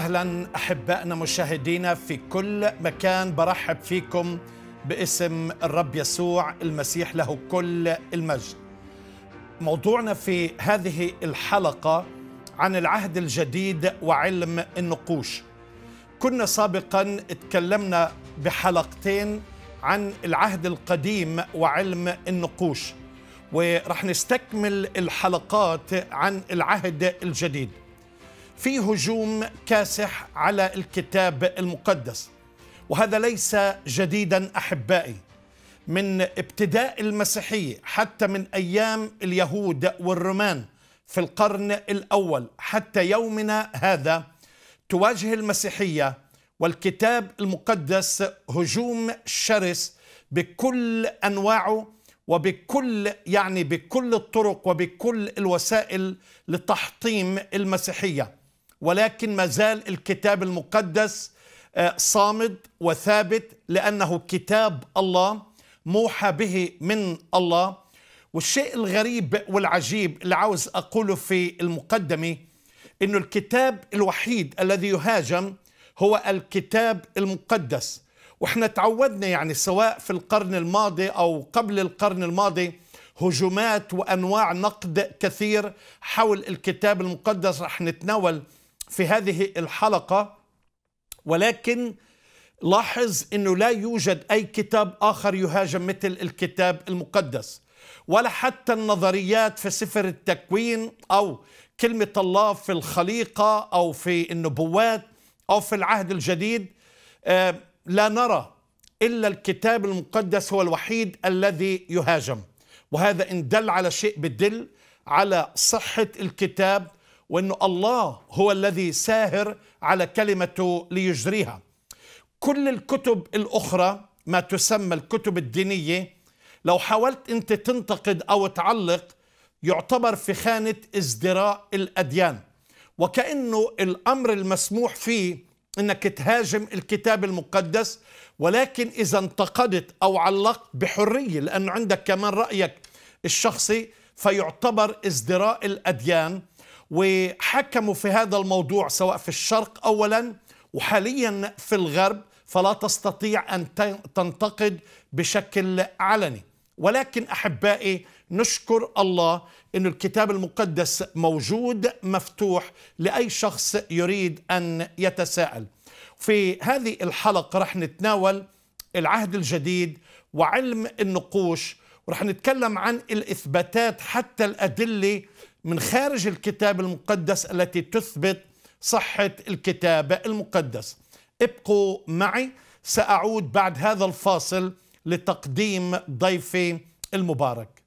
أهلا أحبائنا مشاهدينا في كل مكان، برحب فيكم باسم الرب يسوع المسيح له كل المجد. موضوعنا في هذه الحلقة عن العهد الجديد وعلم النقوش. كنا سابقا اتكلمنا بحلقتين عن العهد القديم وعلم النقوش، ورح نستكمل الحلقات عن العهد الجديد. في هجوم كاسح على الكتاب المقدس، وهذا ليس جديدا أحبائي. من ابتداء المسيحية حتى من أيام اليهود والرومان في القرن الأول حتى يومنا هذا تواجه المسيحية والكتاب المقدس هجوم شرس بكل أنواعه وبكل بكل الطرق وبكل الوسائل لتحطيم المسيحية. ولكن ما زال الكتاب المقدس صامد وثابت، لأنه كتاب الله موحى به من الله. والشيء الغريب والعجيب اللي عاوز أقوله في المقدمة إنه الكتاب الوحيد الذي يهاجم هو الكتاب المقدس. وإحنا تعودنا سواء في القرن الماضي أو قبل القرن الماضي هجومات وأنواع نقد كثير حول الكتاب المقدس رح نتناول في هذه الحلقة. ولكن لاحظ أنه لا يوجد أي كتاب آخر يهاجم مثل الكتاب المقدس، ولا حتى النظريات في سفر التكوين أو كلمة الله في الخليقة أو في النبوات أو في العهد الجديد. لا نرى إلا الكتاب المقدس هو الوحيد الذي يهاجم. وهذا إن دل على شيء بدل على صحة الكتاب، وأنه الله هو الذي ساهر على كلمته ليجريها. كل الكتب الأخرى ما تسمى الكتب الدينية لو حاولت أنت تنتقد أو تعلق يعتبر في خانة ازدراء الأديان، وكأنه الأمر المسموح فيه أنك تهاجم الكتاب المقدس. ولكن إذا انتقدت أو علقت بحرية لأنه عندك كمان رأيك الشخصي فيعتبر ازدراء الأديان. وحكموا في هذا الموضوع سواء في الشرق أولا وحاليا في الغرب، فلا تستطيع أن تنتقد بشكل علني. ولكن أحبائي نشكر الله أن الكتاب المقدس موجود مفتوح لأي شخص يريد أن يتساءل. في هذه الحلقة رح نتناول العهد الجديد وعلم النقوش، ورح نتكلم عن الإثباتات حتى الأدلة من خارج الكتاب المقدس التي تثبت صحة الكتاب المقدس. ابقوا معي، سأعود بعد هذا الفاصل لتقديم ضيفي المبارك.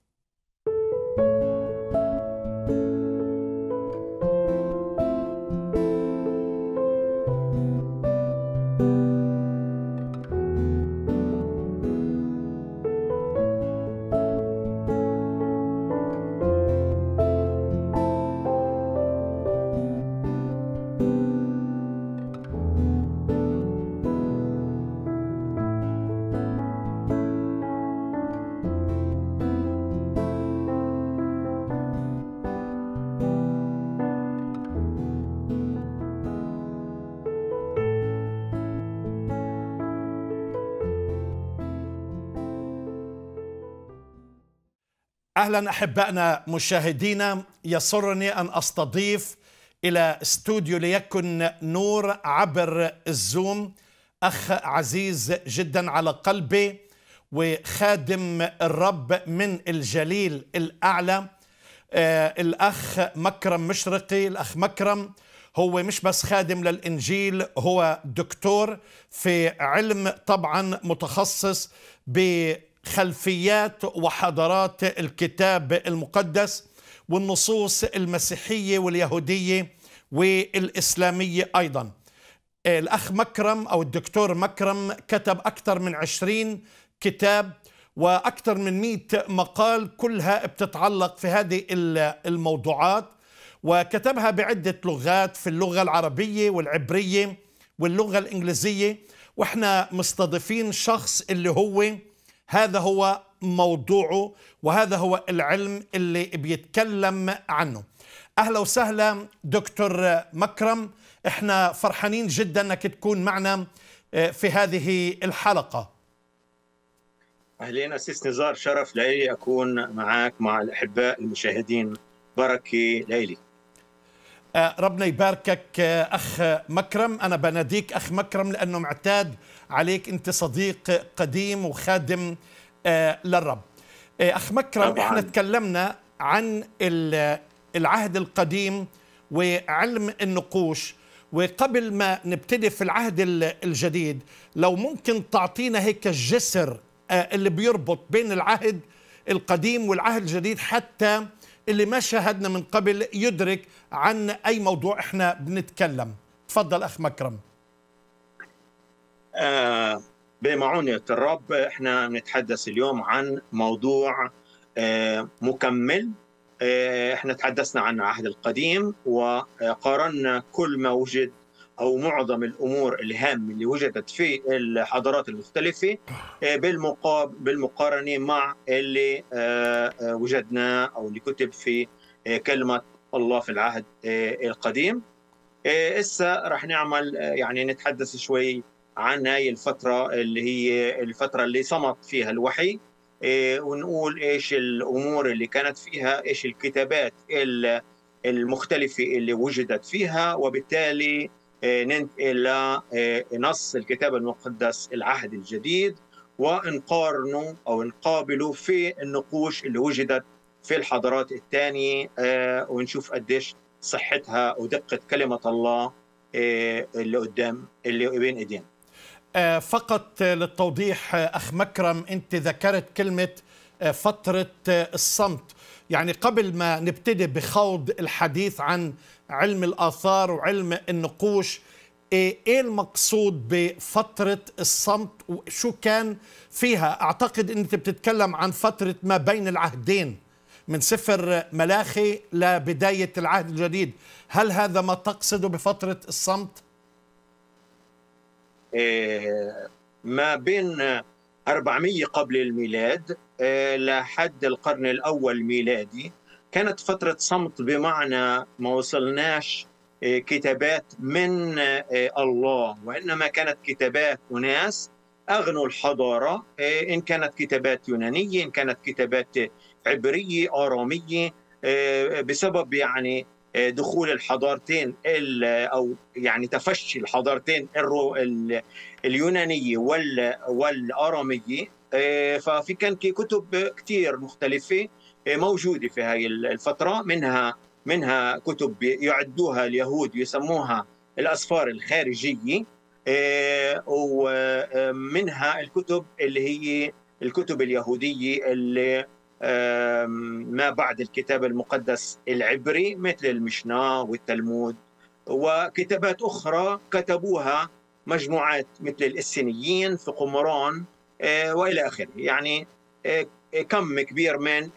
أهلا أحبائنا مشاهدينا، يسرني أن أستضيف إلى استوديو ليكن نور عبر الزوم أخ عزيز جدا على قلبي وخادم الرب من الجليل الأعلى، الأخ مكرم مشرقي. الأخ مكرم هو مش بس خادم للإنجيل، هو دكتور في علم، طبعا متخصص بخلفيات وحضارات الكتاب المقدس والنصوص المسيحية واليهودية والإسلامية أيضا. الأخ مكرم أو الدكتور مكرم كتب أكثر من 20 كتاب وأكثر من 100 مقال، كلها بتتعلق في هذه الموضوعات، وكتبها بعدة لغات، في اللغة العربية والعبرية واللغة الإنجليزية. وإحنا مستضيفين شخص اللي هذا هو موضوعه وهذا هو العلم اللي بيتكلم عنه. أهلا وسهلا دكتور مكرم، احنا فرحانين جدا انك تكون معنا في هذه الحلقة. أهلين أسيس نزار، شرف لي أكون معك مع الأحباء المشاهدين. بركة ليلي. ربنا يباركك أخ مكرم. أنا بناديك أخ مكرم لأنه معتاد عليك، أنت صديق قديم وخادم للرب. أخ مكرم طبعاً. إحنا تكلمنا عن العهد القديم وعلم النقوش، وقبل ما نبتدي في العهد الجديد لو ممكن تعطينا هيك الجسر اللي بيربط بين العهد القديم والعهد الجديد، حتى اللي ما شاهدنا من قبل يدرك عن أي موضوع إحنا بنتكلم. تفضل أخ مكرم. بمعونة الرب إحنا نتحدث اليوم عن موضوع مكمل. إحنا تحدثنا عن العهد القديم وقارنا كل ما وجد أو معظم الأمور الهامة اللي وجدت في الحضارات المختلفة بالمقارنة مع اللي وجدناه أو اللي كتب في كلمة الله في العهد القديم. إسا رح نعمل يعني نتحدث شوي عن هاي الفترة اللي هي الفترة اللي صمت فيها الوحي، ونقول إيش الأمور اللي كانت فيها، إيش الكتابات المختلفة اللي وجدت فيها، وبالتالي ننتقل لنص الكتاب المقدس العهد الجديد ونقارنه أو نقابله في النقوش اللي وجدت في الحضارات الثانية، ونشوف قديش صحتها ودقة كلمة الله اللي بين ايدينا. فقط للتوضيح أخ مكرم، أنت ذكرت كلمة فترة الصمت، يعني قبل ما نبتدي بخوض الحديث عن علم الآثار وعلم النقوش، إيه المقصود بفترة الصمت وشو كان فيها؟ أعتقد أنت بتتكلم عن فترة ما بين العهدين من سفر ملاخي لبداية العهد الجديد. هل هذا ما تقصده بفترة الصمت؟ ما بين 400 قبل الميلاد لحد القرن الأول ميلادي كانت فترة صمت، بمعنى ما وصلناش كتابات من الله، وإنما كانت كتابات أناس أغنوا الحضارة، إن كانت كتابات يونانية، إن كانت كتابات عبرية آرامية، بسبب يعني دخول الحضارتين أو يعني تفشي الحضارتين اليونانية والآرامية. ففي كان كتب كثير مختلفة موجودة في هذه الفترة، منها كتب يعدوها اليهود يسموها الأسفار الخارجية، ومنها الكتب اللي هي الكتب اليهودية اللي ما بعد الكتاب المقدس العبري، مثل المشنا والتلمود، وكتابات أخرى كتبوها مجموعات مثل الإسينيين في قمران وإلى آخره. يعني كم كبير من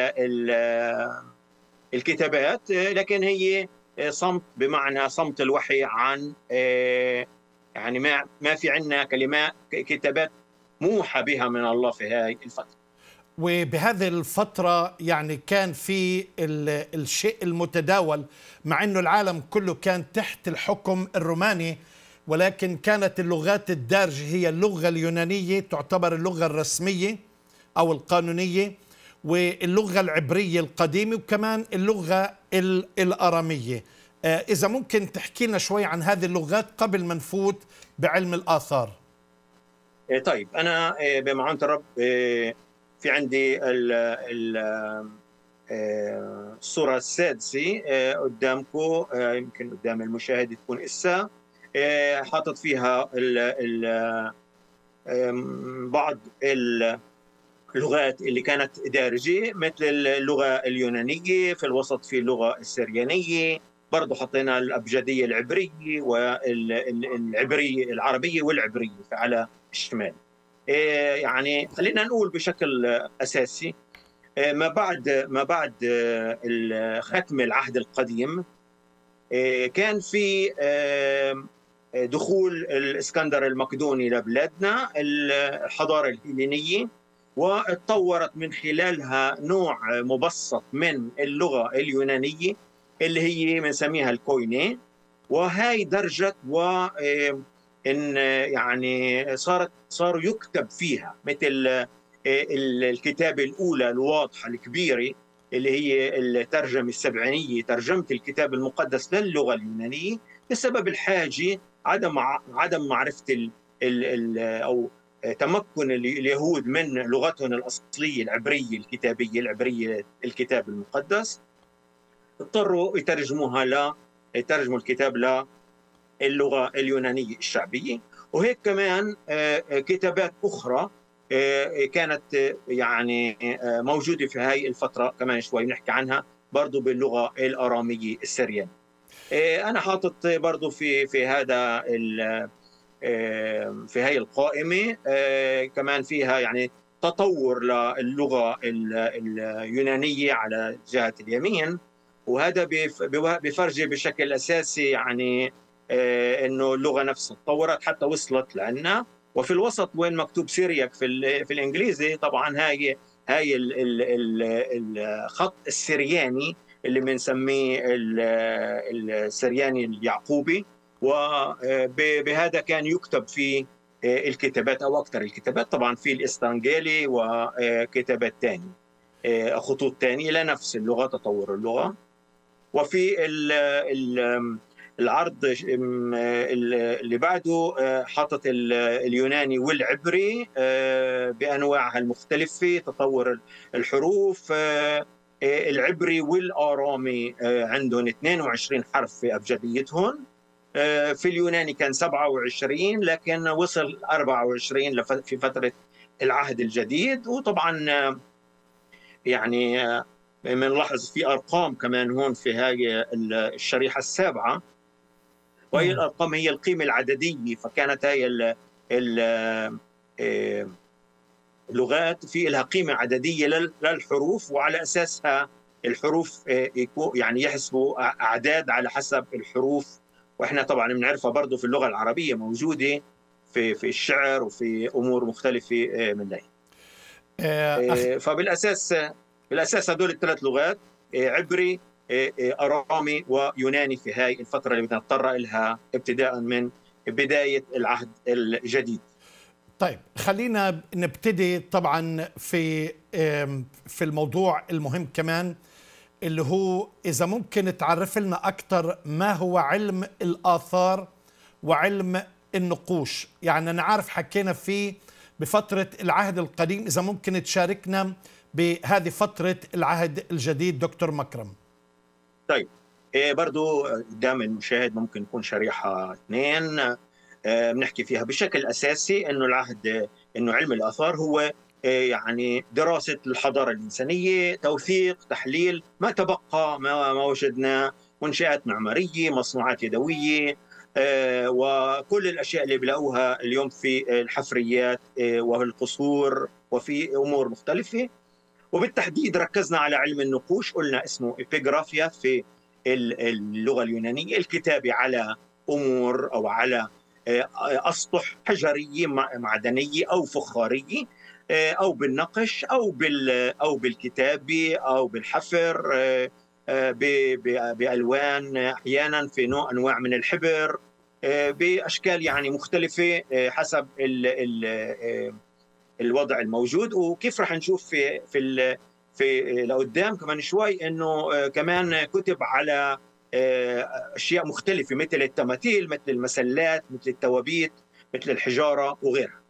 الكتابات، لكن هي صمت بمعنى صمت الوحي عن يعني ما في عندنا كتابات موحى بها من الله في هذه الفترة. وبهذه الفترة يعني كان في الشيء المتداول، مع أنه العالم كله كان تحت الحكم الروماني، ولكن كانت اللغات الدارجة هي اللغة اليونانية، تعتبر اللغة الرسمية أو القانونية، واللغة العبرية القديمة، وكمان اللغة الآرامية. إذا ممكن تحكي لنا شوي عن هذه اللغات قبل ما نفوت بعلم الآثار. طيب، أنا بمعونة الرب في عندي الصورة السادسة قدامكم، يمكن قدام المشاهد تكون إسا، حاطط فيها بعض اللغات اللي كانت دارجة، مثل اللغة اليونانية، في الوسط في اللغة السريانية، برضو حطينا الأبجدية العبرية والعبرية العربية والعبرية على الشمال. يعني خلينا نقول بشكل أساسي، ما بعد ختم العهد القديم كان في دخول الإسكندر المقدوني لبلادنا، الحضارة الهيلينية، واتطورت من خلالها نوع مبسط من اللغة اليونانية اللي هي بنسميها الكويني، وهي درجة إن يعني صاروا يكتب فيها مثل الكتابة الأولى الواضحة الكبيرة اللي هي الترجمة السبعينية، ترجمة الكتاب المقدس للغة اليونانية بسبب الحاجة، عدم معرفة أو تمكن اليهود من لغتهم الأصلية العبرية الكتابية العبرية الكتاب المقدس، اضطروا يترجموا الكتاب للغة اليونانية الشعبية. وهيك كمان كتابات أخرى كانت يعني موجودة في هاي الفترة، كمان شوي نحكي عنها برضو باللغة الآرامية السريانية. أنا حاطط برضو في هذا في هاي القائمة كمان فيها يعني تطور للغة اليونانية على جهة اليمين، وهذا بفرجي بشكل أساسي يعني إنه اللغة نفسها تطورت حتى وصلت لعنا. وفي الوسط وين مكتوب سيرياك في الإنجليزي، طبعا هاي الخط السرياني اللي بنسميه السرياني اليعقوبي، وبهذا كان يكتب في الكتابات أو أكثر الكتابات، طبعا في الإسطنجيلي وكتابات ثانية خطوط ثانية لنفس اللغة، تطور اللغة. وفي العرض اللي بعده حاطط اليوناني والعبري بأنواعها المختلفة، تطور الحروف. العبري والآرامي عندهم 22 حرف في أبجديتهم، في اليوناني كان 27 لكن وصل 24 في فترة العهد الجديد. وطبعا يعني بنلاحظ في أرقام كمان هون في هاي الشريحة السابعة، وهي الأرقام هي القيمة العددية. فكانت هاي اللغات في لها قيمة عددية للحروف، وعلى أساسها الحروف يعني يحسبوا أعداد على حسب الحروف. وإحنا طبعا بنعرفها برضو في اللغة العربية، موجودة في الشعر وفي أمور مختلفة من ذلك. فبالأساس هدول الثلاث لغات، عبري أرامي ويوناني، في هاي الفترة اللي بنضطر لها ابتداء من بداية العهد الجديد. طيب خلينا نبتدي طبعا في الموضوع المهم كمان، اللي هو إذا ممكن تعرف لنا أكثر ما هو علم الآثار وعلم النقوش. يعني أنا عارف حكينا فيه بفترة العهد القديم، إذا ممكن تشاركنا بهذه فترة العهد الجديد دكتور مكرم. طيب برضو قدام المشاهد ممكن يكون شريحة 2 بنحكي فيها بشكل أساسي إنه علم الآثار هو يعني دراسة الحضارة الإنسانية، توثيق، تحليل ما تبقى، ما وجدناه، منشآت معمارية، مصنوعات يدوية، وكل الأشياء اللي بلاقوها اليوم في الحفريات وفي القصور وفي أمور مختلفة. وبالتحديد ركزنا على علم النقوش، قلنا اسمه إبيغرافيا في اللغة اليونانية، الكتابة على أمور أو على أسطح حجرية معدنية أو فخارية، أو بالنقش أو بالكتابة أو بالحفر بألوان، أحيانا في أنواع من الحبر، بأشكال يعني مختلفة حسب الوضع الموجود. وكيف رح نشوف في لقدام كمان شوي انه كمان كتب على اشياء مختلفه مثل التماثيل، مثل المسلات، مثل التوابيت، مثل الحجاره وغيرها.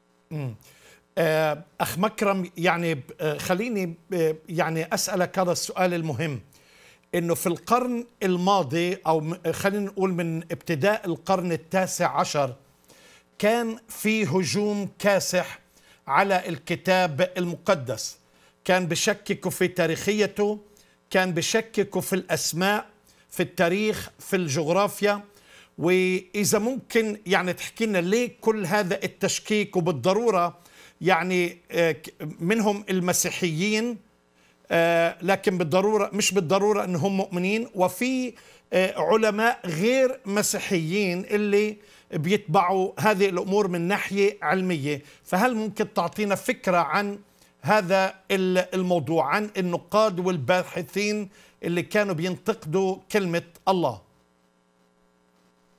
اخ مكرم، يعني خليني يعني اسالك هذا السؤال المهم، انه في القرن الماضي او خلينا نقول من ابتداء القرن ال19 كان في هجوم كاسح على الكتاب المقدس، كان بشككوا في تاريخيته، كان بشككوا في الأسماء، في التاريخ، في الجغرافيا. وإذا ممكن يعني تحكي لنا ليه كل هذا التشكيك، وبالضرورة يعني منهم المسيحيين لكن بالضرورة مش بالضرورة أنهم مؤمنين، وفي علماء غير مسيحيين اللي بيتبعوا هذه الأمور من ناحية علمية. فهل ممكن تعطينا فكرة عن هذا الموضوع، عن النقاد والباحثين اللي كانوا بينتقدوا كلمة الله؟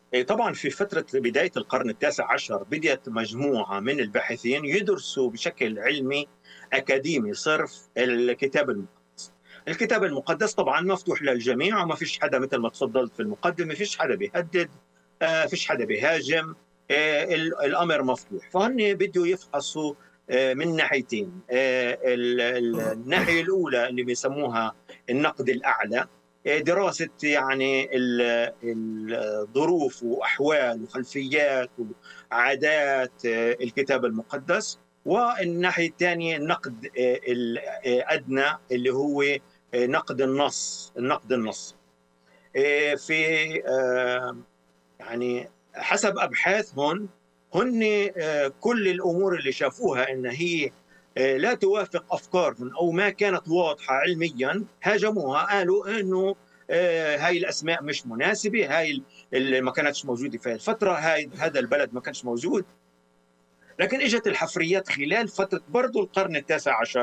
طبعا في فترة بداية القرن التاسع عشر بدأت مجموعة من الباحثين يدرسوا بشكل علمي أكاديمي صرف الكتاب المقدس. الكتاب المقدس طبعا مفتوح للجميع، وما فيش حدا مثل ما تفضلت في المقدمة، ما فيش حدا بيهدد، فيش حدا بيهاجم، الأمر مفتوح. فهن بدوا يفحصوا من ناحيتين. الناحية الأولى اللي بيسموها النقد الأعلى، دراسة يعني الظروف وأحوال وخلفيات وعادات الكتاب المقدس. والناحية الثانية النقد الأدنى اللي هو نقد النص، النقد النص. في يعني حسب أبحاثهم هن كل الأمور اللي شافوها إن هي لا توافق أفكارهم أو ما كانت واضحة علميا هاجموها، قالوا إنه هاي الأسماء مش مناسبة، هاي اللي ما كانتش موجودة في الفترة، هذا البلد ما كانش موجود. لكن اجت الحفريات خلال فترة برضو القرن التاسع عشر.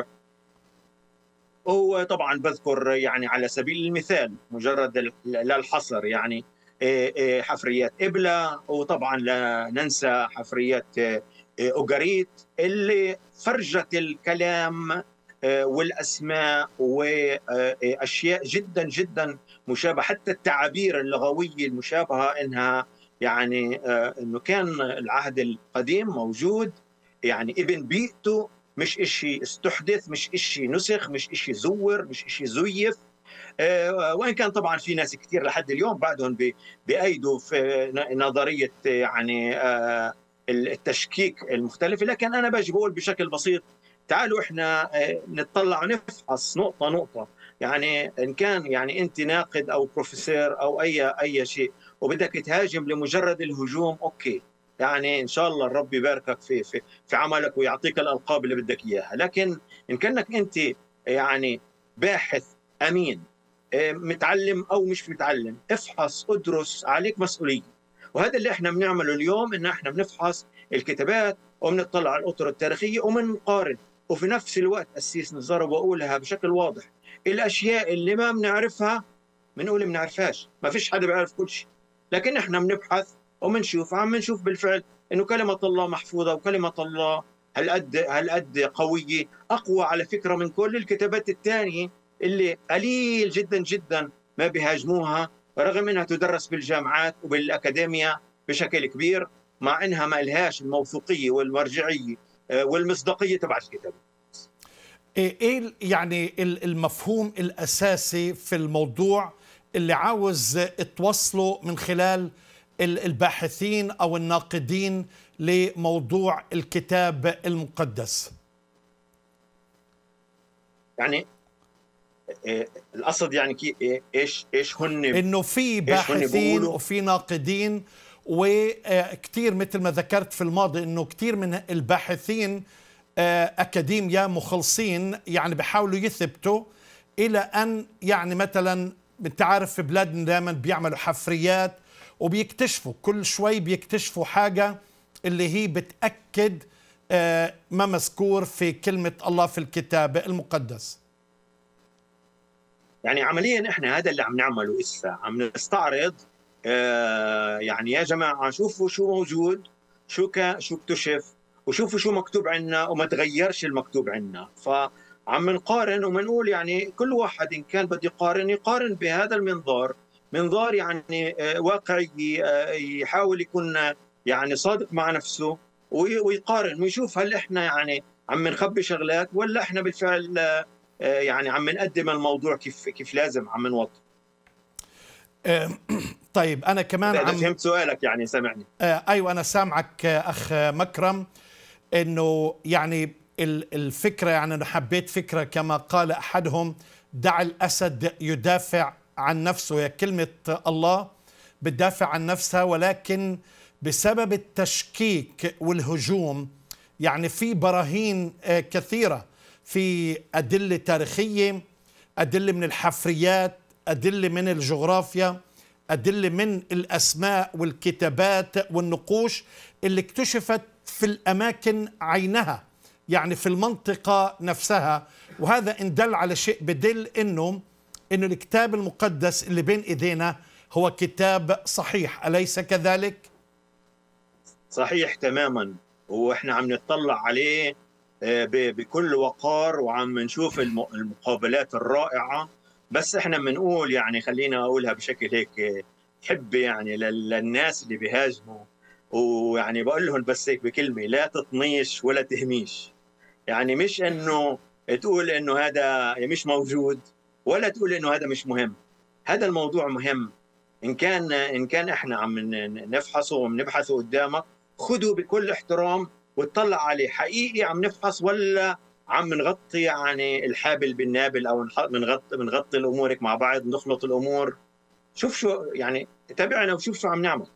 وطبعا بذكر يعني على سبيل المثال مجرد لا الحصر يعني حفريات إبلة، وطبعا لا ننسى حفريات أوغاريت اللي فرجت الكلام والأسماء وأشياء جدا جدا مشابهة، حتى التعابير اللغوية المشابهة إنها يعني إنه كان العهد القديم موجود، يعني ابن بيئته، مش إشي استحدث، مش إشي نسخ، مش إشي زور، مش إشي زيف. وإن كان طبعا في ناس كثير لحد اليوم بعدهم بأيدوا في نظرية يعني التشكيك المختلفة. لكن أنا باجي بقول بشكل بسيط، تعالوا إحنا نتطلع ونفحص نقطة نقطة. يعني إن كان يعني أنت ناقد أو بروفيسور أو أي شيء وبدك تهاجم لمجرد الهجوم، أوكي، يعني إن شاء الله الرب يباركك في عملك ويعطيك الألقاب اللي بدك إياها. لكن إن كانك أنت يعني باحث أمين، متعلم أو مش متعلم، افحص، ادرس، عليك مسؤولية. وهذا اللي احنا بنعمله اليوم، ان احنا بنفحص الكتابات وبنطلع على الأطر التاريخية وبنقارن. وفي نفس الوقت أسيس نزار بقولها بشكل واضح، الأشياء اللي ما بنعرفها بنقول ما بنعرفهاش، ما فيش حدا بيعرف كل شيء. لكن احنا بنبحث وبنشوف، عم بنشوف بالفعل انه كلمة الله محفوظة، وكلمة الله هالقد قوية، أقوى على فكرة من كل الكتابات الثانية اللي قليل جدا جدا ما بيهاجموها، رغم انها تدرس بالجامعات وبالاكاديميا بشكل كبير، مع انها ما لهاش الموثوقيه والمرجعيه والمصداقيه تبع الكتاب. ايه يعني المفهوم الاساسي في الموضوع اللي عاوز توصله من خلال الباحثين او الناقدين لموضوع الكتاب المقدس؟ يعني القصد يعني ايش هن، انه في باحثين وفي ناقدين، وكثير مثل ما ذكرت في الماضي انه كثير من الباحثين اكاديميا مخلصين، يعني بيحاولوا يثبتوا الى ان يعني مثلا انت عارف في بلادنا دائما بيعملوا حفريات وبيكتشفوا كل شوي بيكتشفوا حاجه اللي هي بتاكد ما مذكور في كلمه الله في الكتاب المقدس. يعني عمليا احنا هذا اللي عم نعمله اسا، عم نستعرض يعني يا جماعه شوفوا شو موجود، شو اكتشف، وشوفوا شو مكتوب عنا وما تغيرش المكتوب عنا. فعم نقارن ومنقول يعني كل واحد ان كان بده يقارن بهذا المنظار، منظار يعني واقعي، يحاول يكون يعني صادق مع نفسه ويقارن ويشوف هل احنا يعني عم نخبي شغلات ولا احنا بالفعل يعني عم نقدم الموضوع كيف لازم عم نوضح. طيب أنا كمان إذا فهمت سؤالك يعني سامعني. أيوة أنا سامعك أخ مكرم، إنه يعني الفكرة، يعني أنا حبيت فكرة كما قال أحدهم: دع الأسد يدافع عن نفسه. هي كلمة الله بتدافع عن نفسها، ولكن بسبب التشكيك والهجوم يعني في براهين كثيرة، في أدلة تاريخية، أدلة من الحفريات، أدلة من الجغرافيا، أدلة من الأسماء والكتابات والنقوش اللي اكتشفت في الأماكن عينها، يعني في المنطقة نفسها. وهذا إن دل على شيء بدل إنه الكتاب المقدس اللي بين إيدينا هو كتاب صحيح، أليس كذلك؟ صحيح تماما، واحنا عم نطلع عليه بكل وقار، وعم نشوف المقابلات الرائعة. بس احنا بنقول يعني، خلينا اقولها بشكل هيك حب يعني للناس اللي بيهاجموا، ويعني بقول لهم بس هيك بكلمة: لا تطنيش ولا تهميش. يعني مش انه تقول انه هذا مش موجود، ولا تقول انه هذا مش مهم. هذا الموضوع مهم. ان كان احنا عم نفحصه وبنبحثه قدامك، خذه بكل احترام وتطلع عليه حقيقي عم نفحص، ولا عم نغطي يعني الحابل بالنابل، او بنغطي الامور مع بعض، نخلط الامور. شوف شو يعني، تابعنا وشوف شو عم نعمل.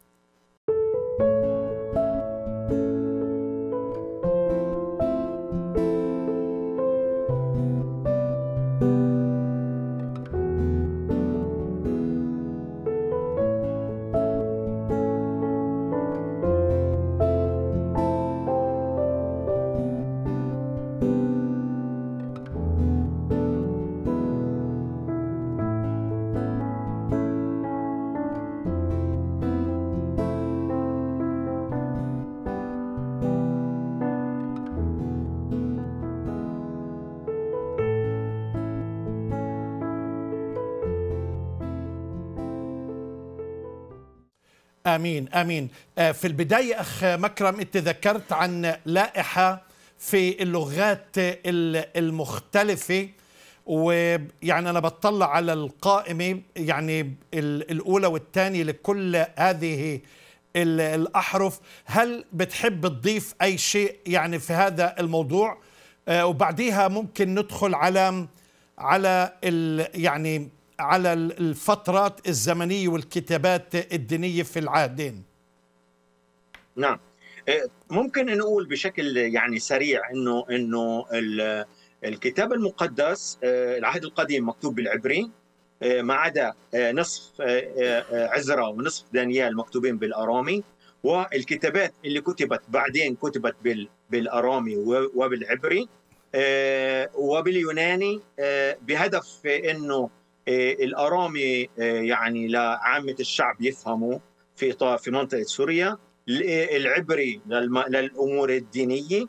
آمين آمين. في البداية أخ مكرم، أنت ذكرت عن لائحة في اللغات المختلفة، ويعني أنا بطلع على القائمة، يعني الأولى والثانية لكل هذه الأحرف. هل بتحب تضيف أي شيء يعني في هذا الموضوع؟ وبعديها ممكن ندخل على يعني على الفترات الزمنية والكتابات الدينية في العهدين. نعم، ممكن نقول بشكل يعني سريع انه الكتاب المقدس، العهد القديم مكتوب بالعبري، ما عدا نصف عزرا ونصف دانيال مكتوبين بالارامي، والكتابات اللي كتبت بعدين كتبت بالارامي وبالعبري وباليوناني، بهدف انه الارامي يعني لعامه الشعب يفهموا في اطار في منطقه سوريا، العبري للامور الدينيه،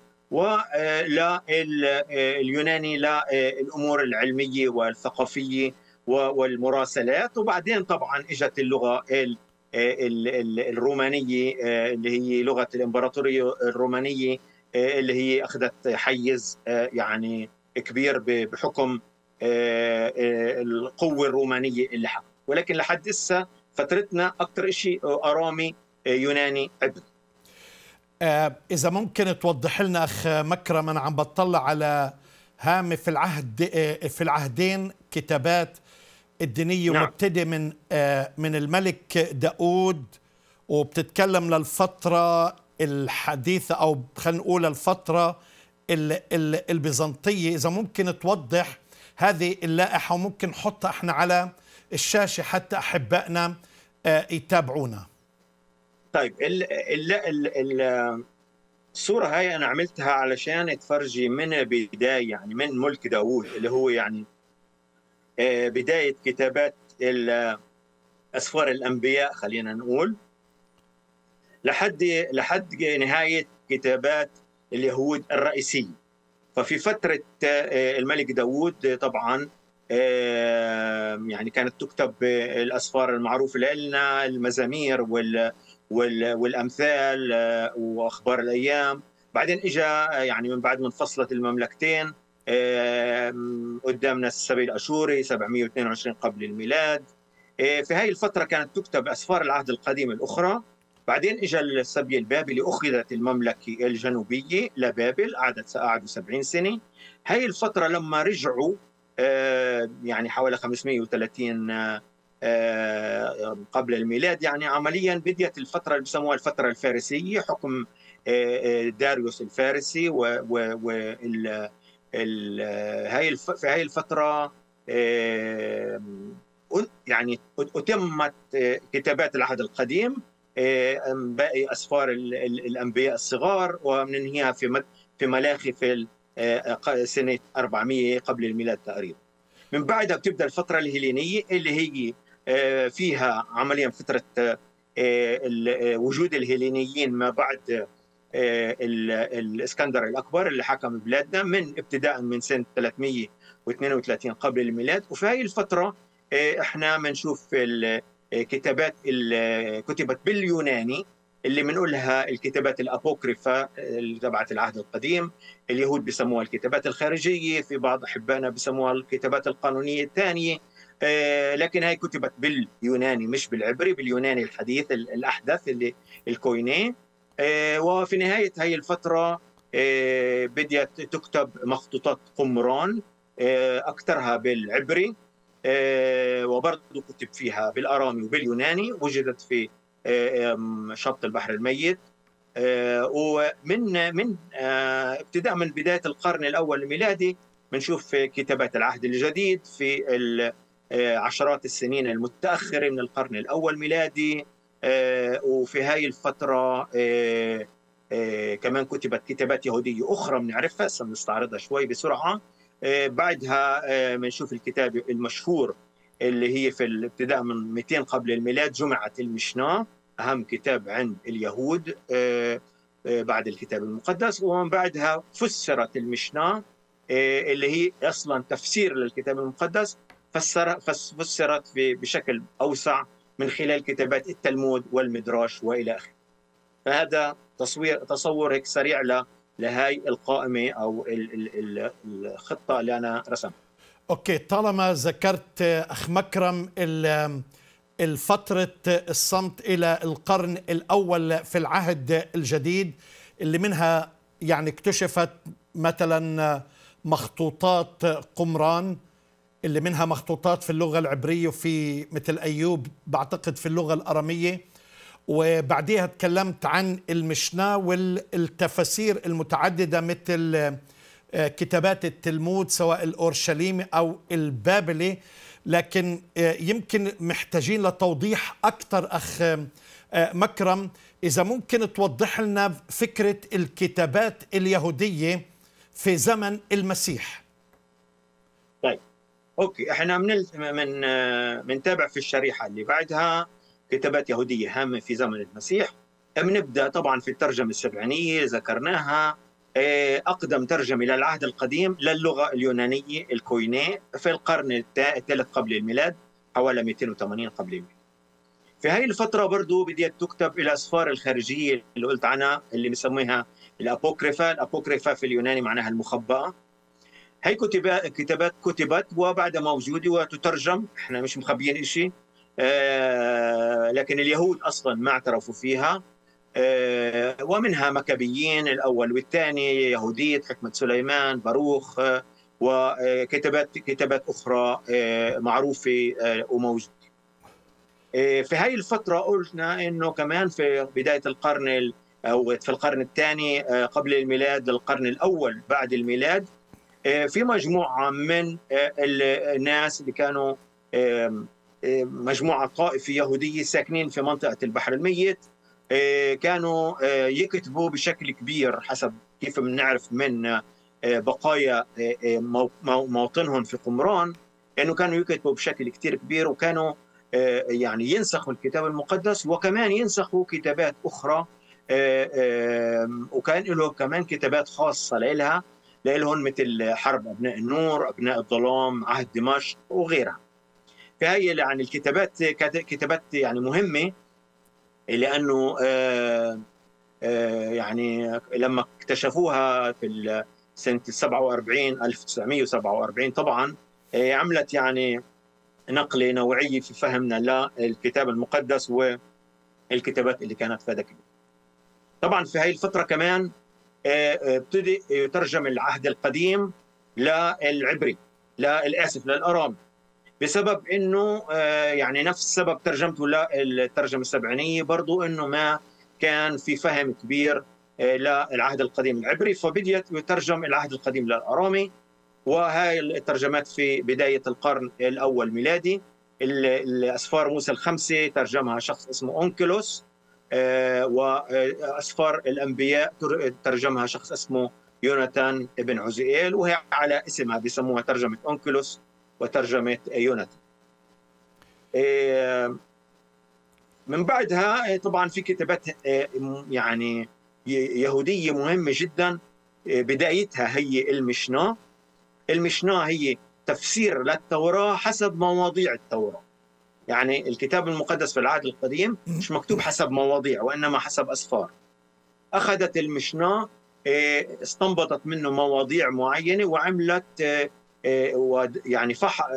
ولليوناني للامور العلميه والثقافيه والمراسلات. وبعدين طبعا اجت اللغه الرومانيه، اللي هي لغه الامبراطوريه الرومانيه، اللي هي اخذت حيز يعني كبير بحكم القوه الرومانيه اللي حق. ولكن لحد هسه فترتنا اكثر شيء ارامي يوناني عبري. إذا ممكن توضح لنا أخ مكرم، أنا عم بطلع على هامة في العهدين كتابات الدينية، نعم. ومبتدئ من الملك داود، وبتتكلم للفترة الحديثة، أو خلينا نقول الفترة البيزنطية. إذا ممكن توضح هذه اللائحة، وممكن نحطها احنا على الشاشة حتى أحبائنا يتابعونا. طيب، الصورة هاي أنا عملتها علشان تفرجي من بداية، يعني من ملك داوود اللي هو يعني بداية كتابات أسفار الأنبياء، خلينا نقول، لحد نهاية كتابات اليهود الرئيسية. ففي فترة الملك داوود طبعا يعني كانت تكتب الأسفار المعروفة لنا، المزامير والأمثال وأخبار الأيام. بعدين إجا يعني من بعد ما انفصلت المملكتين قدامنا السبي الأشوري 722 قبل الميلاد. في هذه الفترة كانت تكتب أسفار العهد القديم الأخرى. بعدين إجا السبي البابلي، أخذت المملكة الجنوبية لبابل، قعدوا 70 سنة. هاي الفترة لما رجعوا يعني حوالي 530 قبل الميلاد، يعني عمليا بدأت الفترة اللي بسموها الفترة الفارسية، حكم داريوس الفارسي. في هاي الفترة يعني أتمت كتابات العهد القديم، باقي أسفار الأنبياء الصغار، ومننهيها في ملاخي في سنة 400 قبل الميلاد تقريبا. من بعدها بتبدأ الفترة الهيلينية، اللي هي فيها عمليا فترة وجود الهيلينيين ما بعد الإسكندر الأكبر اللي حكم بلادنا من ابتداء من سنة 332 قبل الميلاد. وفي هذه الفترة احنا بنشوف الكتابات اللي كتبت باليوناني اللي بنقولها الكتابات الأبوكريفا اللي تبعت العهد القديم. اليهود بيسموها الكتابات الخارجية، في بعض أحبائنا بيسموها الكتابات القانونية الثانية، لكن هي كتبت باليوناني مش بالعبري، باليوناني الحديث الأحدث اللي الكويني. وفي نهاية هذه الفترة بدأت تكتب مخطوطات قمران أكثرها بالعبري، وبرضه كتب فيها بالأرامي وباليوناني، وجدت في شط البحر الميت. ومن ابتداء من بداية القرن الأول الميلادي بنشوف كتابات العهد الجديد في عشرات السنين المتأخرة من القرن الأول ميلادي. وفي هاي الفترة كمان كتبت كتابات يهودية أخرى بنعرفها، سنستعرضها شوي بسرعة. بعدها بنشوف الكتاب المشهور اللي هي في الابتداء من 200 قبل الميلاد، جمعت المشناه، أهم كتاب عند اليهود بعد الكتاب المقدس. ومن بعدها فسرت المشناه اللي هي أصلا تفسير للكتاب المقدس، فسرت بشكل أوسع من خلال كتابات التلمود والمدراش وإلى آخره. فهذا تصور هيك سريع لهاي القائمة أو الخطة اللي أنا رسمتها. أوكي، طالما ذكرت أخ مكرم الفترة الصمت إلى القرن الأول في العهد الجديد اللي منها يعني اكتشفت مثلا مخطوطات قمران، اللي منها مخطوطات في اللغة العبرية وفي مثل أيوب بعتقد في اللغة الأرامية، وبعديها تكلمت عن المشناه والتفاسير المتعددة مثل كتابات التلمود سواء الأورشليمي أو البابلي. لكن يمكن محتاجين لتوضيح أكثر أخ مكرم، إذا ممكن توضح لنا فكرة الكتابات اليهودية في زمن المسيح. طيب اوكي، احنا منتابع في الشريحه اللي بعدها كتابات يهوديه هامه في زمن المسيح. بنبدا طبعا في الترجمه السبعينيه ذكرناها، اقدم ترجمه للعهد القديم للغه اليونانيه الكويني في القرن الثالث قبل الميلاد، حوالي 280 قبل الميلاد. في هذه الفتره برضه بدات تكتب الاسفار الخارجيه اللي قلت عنها اللي بنسميها الابوكريفا. الابوكريفا في اليوناني معناها المخبأة. هي كتابات كتبت وبعدها موجوده وتترجم، احنا مش مخبيين شيء، لكن اليهود اصلا ما اعترفوا فيها. ومنها مكابيين الاول والثاني، يهوديه، حكمه سليمان، باروخ، كتابات اخرى معروفه وموجوده. في هاي الفتره قلنا انه كمان في بدايه القرن او في القرن الثاني قبل الميلاد للقرن الاول بعد الميلاد، في مجموعة من الناس اللي كانوا مجموعة طائفة يهودية ساكنين في منطقة البحر الميت، كانوا يكتبوا بشكل كبير حسب كيف بنعرف من بقايا موطنهم في قمران، انه كانوا يكتبوا بشكل كتير كبير، وكانوا يعني ينسخوا الكتاب المقدس وكمان ينسخوا كتابات أخرى، وكان له كمان كتابات خاصة لهم مثل حرب أبناء النور، أبناء الظلام، عهد دمشق وغيرها. فهي يعني الكتابات كتابات يعني مهمة، لأنه يعني لما اكتشفوها في سنة 1947 طبعا عملت يعني نقلة نوعية في فهمنا للكتاب المقدس والكتابات اللي كانت في ذاك. طبعا في هاي الفترة كمان ابتدي يترجم العهد القديم للعبري، للأرامي، بسبب انه يعني نفس سبب ترجمته للترجمة السبعينية برضو، انه ما كان في فهم كبير للعهد القديم العبري، فبديت يترجم العهد القديم للأرامي. وهاي الترجمات في بداية القرن الأول ميلادي. الأسفار موسى الخمسة ترجمها شخص اسمه أونكلوس، وأسفار الأنبياء ترجمها شخص اسمه يوناتان ابن عزيئيل، وهي على اسمها بيسموها ترجمة أونكلوس وترجمة يوناتان. من بعدها طبعا في كتابات يعني يهودية مهمة جدا. بدايتها هي المشنا. المشنا هي تفسير للتوراة حسب مواضيع التوراة. يعني الكتاب المقدس في العهد القديم مش مكتوب حسب مواضيع وإنما حسب أسفار. أخذت المشنا استنبطت منه مواضيع معينة وعملت يعني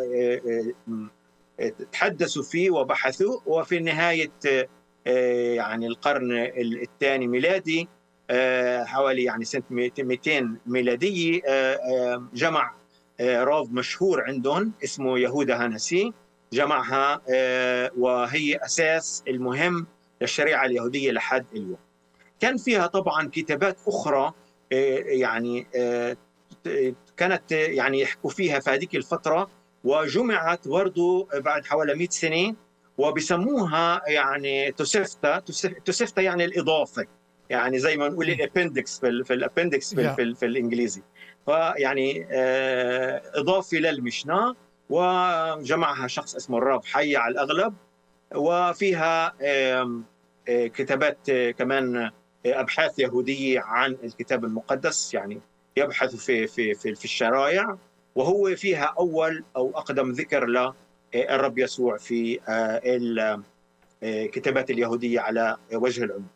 تحدثوا فيه وبحثوا، وفي نهاية يعني القرن الثاني ميلادي حوالي يعني سنة 200 ميلادية جمع راف مشهور عندهم اسمه يهوذا هانسي، جمعها وهي أساس المهم للشريعة اليهودية لحد اليوم. كان فيها طبعا كتابات أخرى يعني كانت يعني يحكوا فيها في هذيك الفترة، وجمعت برضو بعد حوالي 100 سنة وبسموها يعني توسفتا يعني الإضافة، يعني زي ما نقول الابندكس في الابندكس في الإنجليزي. فيعني إضافة للمشنا، وجمعها شخص اسمه الراب حي على الأغلب، وفيها كتابات كمان أبحاث يهودية عن الكتاب المقدس، يعني يبحث في الشرائع، وهو فيها أول أو أقدم ذكر للرب يسوع في الكتابات اليهودية على وجه العموم.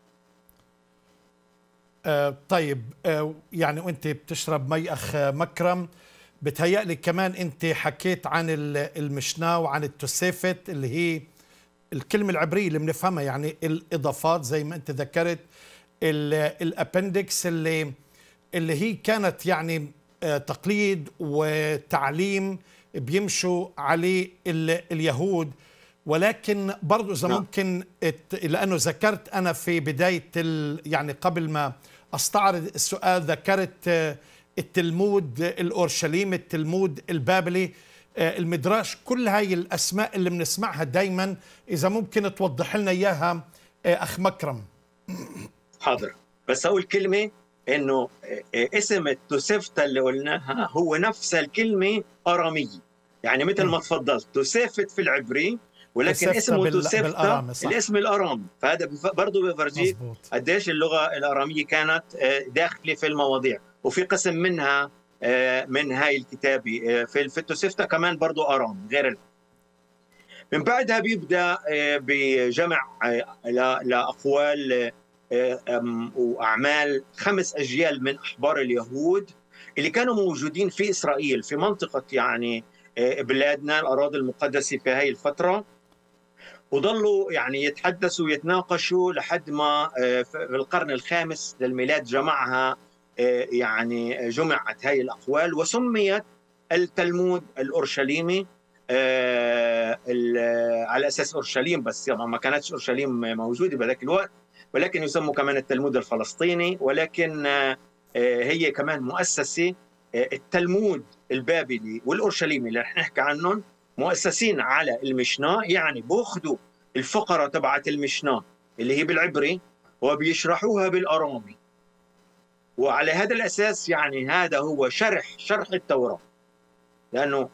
طيب، يعني وانت بتشرب مي أخ مكرم، بتهيألي كمان انت حكيت عن المشنا وعن التوسيفت اللي هي الكلمة العبرية اللي بنفهمها، يعني الإضافات زي ما انت ذكرت، الابندكس اللي هي كانت يعني تقليد وتعليم بيمشوا عليه اليهود. ولكن برضو إذا ممكن، لأنه ذكرت أنا في بداية يعني قبل ما أستعرض السؤال ذكرت التلمود الأورشليمي، التلمود البابلي، المدراش، كل هاي الأسماء اللي بنسمعها دايما، إذا ممكن توضح لنا إياها أخ مكرم. حاضر، بس أقول كلمة إنه اسم التوسفتا اللي قلناها هو نفس الكلمة أرامية، يعني مثل ما تفضلت توسفت في العبري، ولكن اسمه توسفتا الاسم الأرامي. فهذا برضه بيفرجيك قديش اللغة الأرامية كانت داخلة في المواضيع، وفي قسم منها من هاي الكتابة في التوسفتا كمان برضه أرامي غير. من بعدها بيبدأ بجمع لأقوال وأعمال 5 أجيال من أحبار اليهود اللي كانوا موجودين في إسرائيل في منطقة يعني بلادنا الأراضي المقدسة في هاي الفترة، وظلوا يعني يتحدثوا ويتناقشوا لحد ما في القرن الخامس للميلاد جمعها، يعني جمعت هاي الأقوال وسميت التلمود الأورشليمي على أساس أورشليم، بس ما كانتش أورشليم موجودة بذاك الوقت، ولكن يسموا كمان التلمود الفلسطيني. ولكن هي كمان مؤسسة التلمود البابلي والأورشليمي اللي رح نحكي عنهم مؤسسين على المشنا، يعني بأخذوا الفقرة تبعت المشنا اللي هي بالعبري وبيشرحوها بالأرامي، وعلى هذا الأساس يعني هذا هو شرح التوراة، لأنه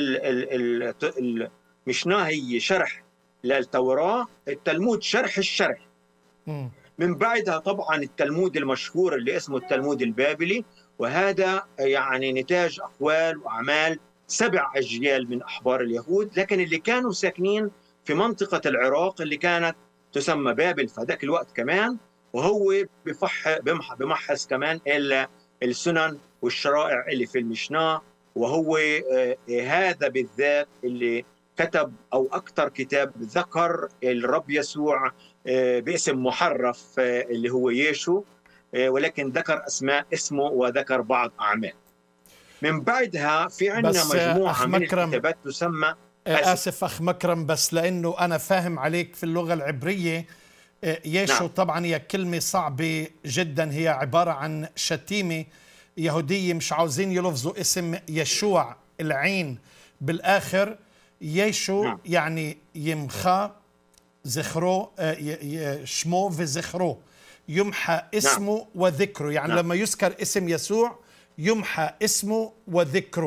المشنا هي شرح للتوراة، التلمود شرح الشرح. من بعدها طبعا التلمود المشهور اللي اسمه التلمود البابلي، وهذا يعني نتاج أقوال وأعمال 7 أجيال من أحبار اليهود، لكن اللي كانوا ساكنين في منطقة العراق اللي كانت تسمى بابل في ذاك الوقت كمان، وهو بمحص كمان السنن والشرائع اللي في المشنا، وهو هذا بالذات اللي كتب أو أكثر كتاب ذكر الرب يسوع باسم محرف اللي هو يشوع، ولكن ذكر أسماء اسمه وذكر بعض أعمال. من بعدها في عندنا مجموعة من الكتابات تسمى آسف أخ مكرم، بس لأنه أنا فاهم عليك في اللغة العبرية، يشوع نعم. طبعا هي كلمة صعبة جدا، هي عبارة عن شتيمة يهودية، مش عاوزين يلفظوا اسم يشوع العين بالآخر. يشوع نعم. يعني يمخى ذخره، شمو وذخره، يمحى اسمه نعم. وذكره، يعني نعم. لما يذكر اسم يسوع يمحى اسمه وذكره،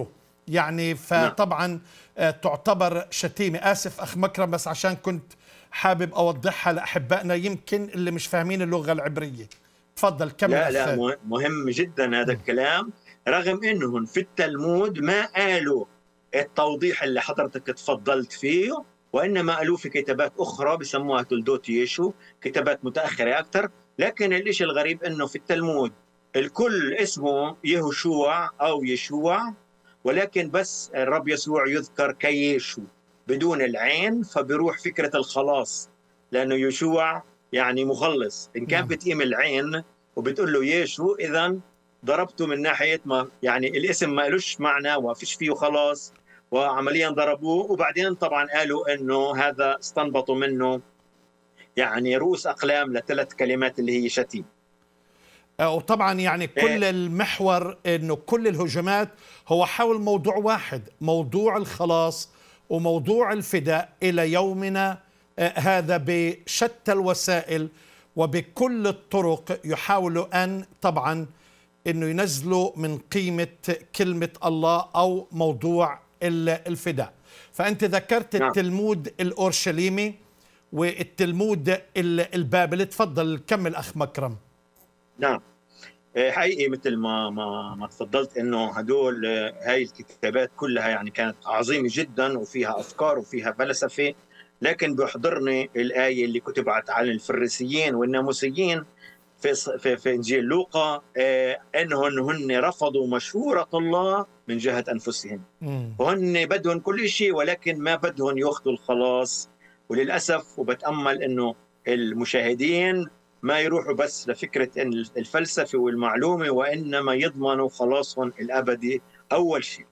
يعني فطبعا تعتبر شتيمة. آسف أخ مكرم، بس عشان كنت حابب أوضحها لأحبائنا يمكن اللي مش فاهمين اللغة العبرية. تفضل كمل. لا مهم جدا هذا الكلام، رغم انهم في التلمود ما قالوا التوضيح اللي حضرتك تفضلت فيه، وانما قالوه في كتابات اخرى بسموها تولدوت يشو، كتابات متاخره اكثر. لكن الشيء الغريب انه في التلمود الكل اسمه يهوشوع او يشوع، ولكن بس الرب يسوع يذكر كيشو بدون العين، فبيروح فكره الخلاص، لانه يشوع يعني مخلص. ان كان بتقيم العين وبتقول له يشو، اذا ضربته من ناحيه ما يعني الاسم ما لهش معنى وما فيش فيه خلاص، وعمليا ضربوه. وبعدين طبعا قالوا انه هذا استنبطوا منه يعني رؤوس اقلام لثلاث كلمات اللي هي شتيم. وطبعا يعني كل المحور انه كل الهجمات هو حول موضوع واحد، موضوع الخلاص وموضوع الفداء الى يومنا هذا بشتى الوسائل وبكل الطرق يحاولوا ان طبعا انه ينزلوا من قيمة كلمة الله او موضوع الفداء. فانت ذكرت التلمود الاورشليمي والتلمود البابلي، تفضل كمل اخ مكرم. نعم، حقيقي مثل ما تفضلت انه هدول هاي الكتابات كلها يعني كانت عظيمه جدا وفيها افكار وفيها فلسفه، لكن بيحضرني الايه اللي كتبت عن الفريسيين والناموسيين في انجيل لوقا، انهم هن رفضوا مشوره الله من جهه انفسهم، وهن بدهم كل شيء ولكن ما بدهم ياخذوا الخلاص. وللاسف وبتامل انه المشاهدين ما يروحوا بس لفكرة الفلسفة والمعلومة، وإنما يضمنوا خلاصهم الأبدي أول شيء.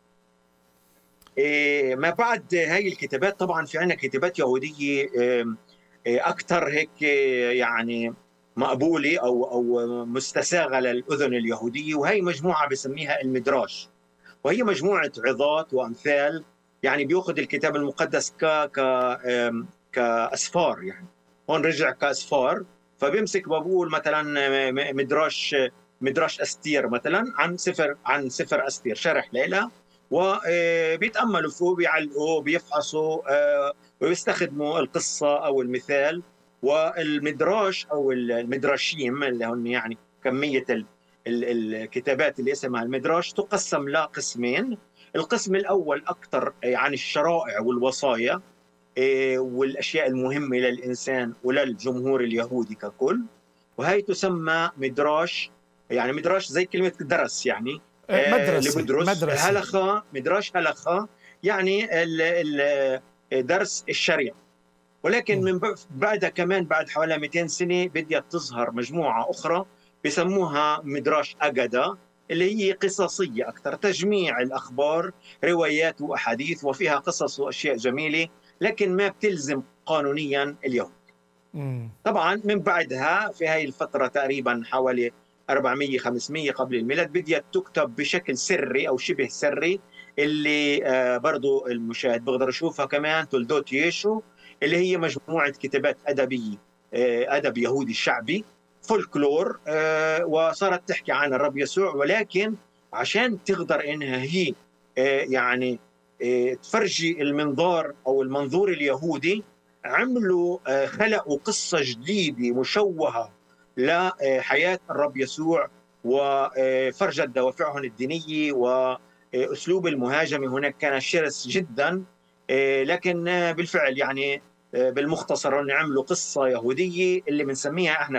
ما بعد هاي الكتابات طبعا في عنا كتابات يهودية أكثر هيك يعني مقبولة أو مستساغة للأذن اليهودية، وهي مجموعة بسميها المدراش، وهي مجموعة عظات وأمثال، يعني بيأخذ الكتاب المقدس كأسفار، يعني هون رجع كأسفار، فبيمسك بقول مثلا مدراش أستير مثلا عن سفر أستير شرح ليلى، وبيتأملوا فيه بيعلقوا بيفحصوا ويستخدموا القصة أو المثال. والمدراش أو المدراشيم اللي هم يعني كمية الكتابات اللي اسمها المدراش تقسم لقسمين. القسم الأول أكثر عن الشرائع والوصايا والأشياء المهمة للإنسان وللجمهور اليهودي ككل، وهي تسمى مدراش، يعني مدراش زي كلمة درس، يعني مدرسة هلخة، مدراش هلخة يعني درس الشريعة. ولكن من بعدها كمان بعد حوالي 200 سنة بدأت تظهر مجموعة أخرى بسموها مدراش أجدا، اللي هي قصصية أكثر، تجميع الأخبار، روايات وأحاديث، وفيها قصص وأشياء جميلة لكن ما بتلزم قانونيا اليهود. طبعا من بعدها في هاي الفترة تقريبا حوالي 400-500 قبل الميلاد بدأت تكتب بشكل سري أو شبه سري، اللي برضو المشاهد بقدر يشوفها كمان تولدوت يشو، اللي هي مجموعة كتابات أدبية، أدب يهودي شعبي، فولكلور، وصارت تحكي عن الرب يسوع. ولكن عشان تقدر إنها هي يعني تفرجي المنظار أو المنظور اليهودي، عملوا خلقوا قصة جديدة مشوهة لحياة الرب يسوع وفرجت دوافعهم الدينية، وأسلوب المهاجمة هناك كان شرس جدا. لكن بالفعل يعني بالمختصر عملوا قصة يهودية اللي بنسميها احنا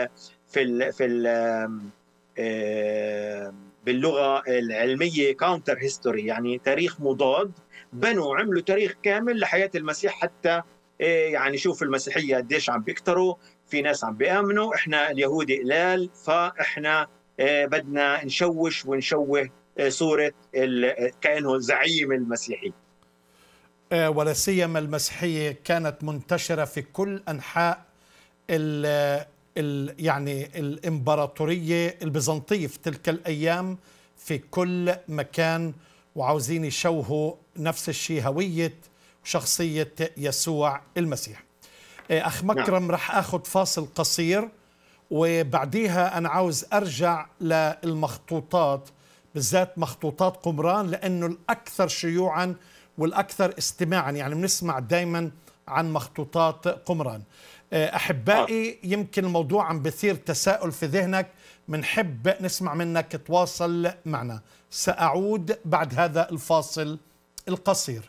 باللغة العلمية كاونتر هيستوري، يعني تاريخ مضاد. عملوا تاريخ كامل لحياة المسيح، حتى يعني شوف المسيحية قديش عم بيكتروا، في ناس عم بيآمنوا، احنا اليهود قلال، فاحنا بدنا نشوش ونشوه صورة كأنه زعيم المسيحي. ولا سيما المسيحية كانت منتشرة في كل أنحاء يعني الإمبراطورية البيزنطية في تلك الأيام في كل مكان، وعاوزين يشوهوا نفس الشيء هوية وشخصية يسوع المسيح. أخ مكرم رح أخذ فاصل قصير، وبعديها أنا عاوز أرجع للمخطوطات بالذات مخطوطات قمران لأنه الأكثر شيوعا والأكثر استماعا، يعني بنسمع دائما عن مخطوطات قمران. أحبائي، يمكن الموضوع عم بثير تساؤل في ذهنك، منحب نسمع منك، تواصل معنا. سأعود بعد هذا الفاصل القصير.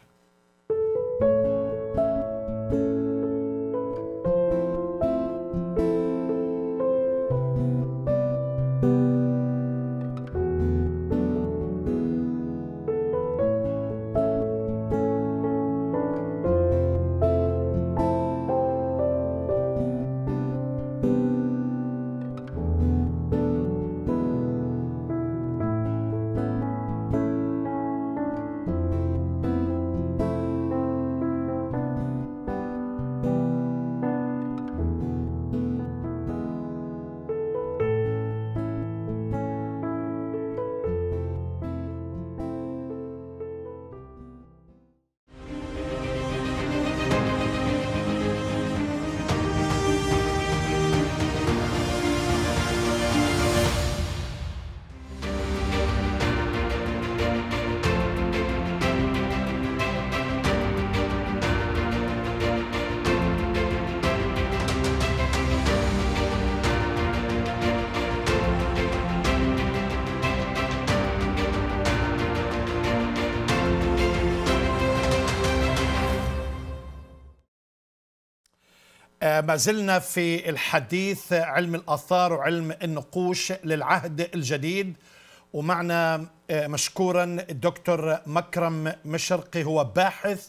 ما زلنا في الحديث علم الآثار وعلم النقوش للعهد الجديد، ومعنا مشكورا الدكتور مكرم مشرقي، هو باحث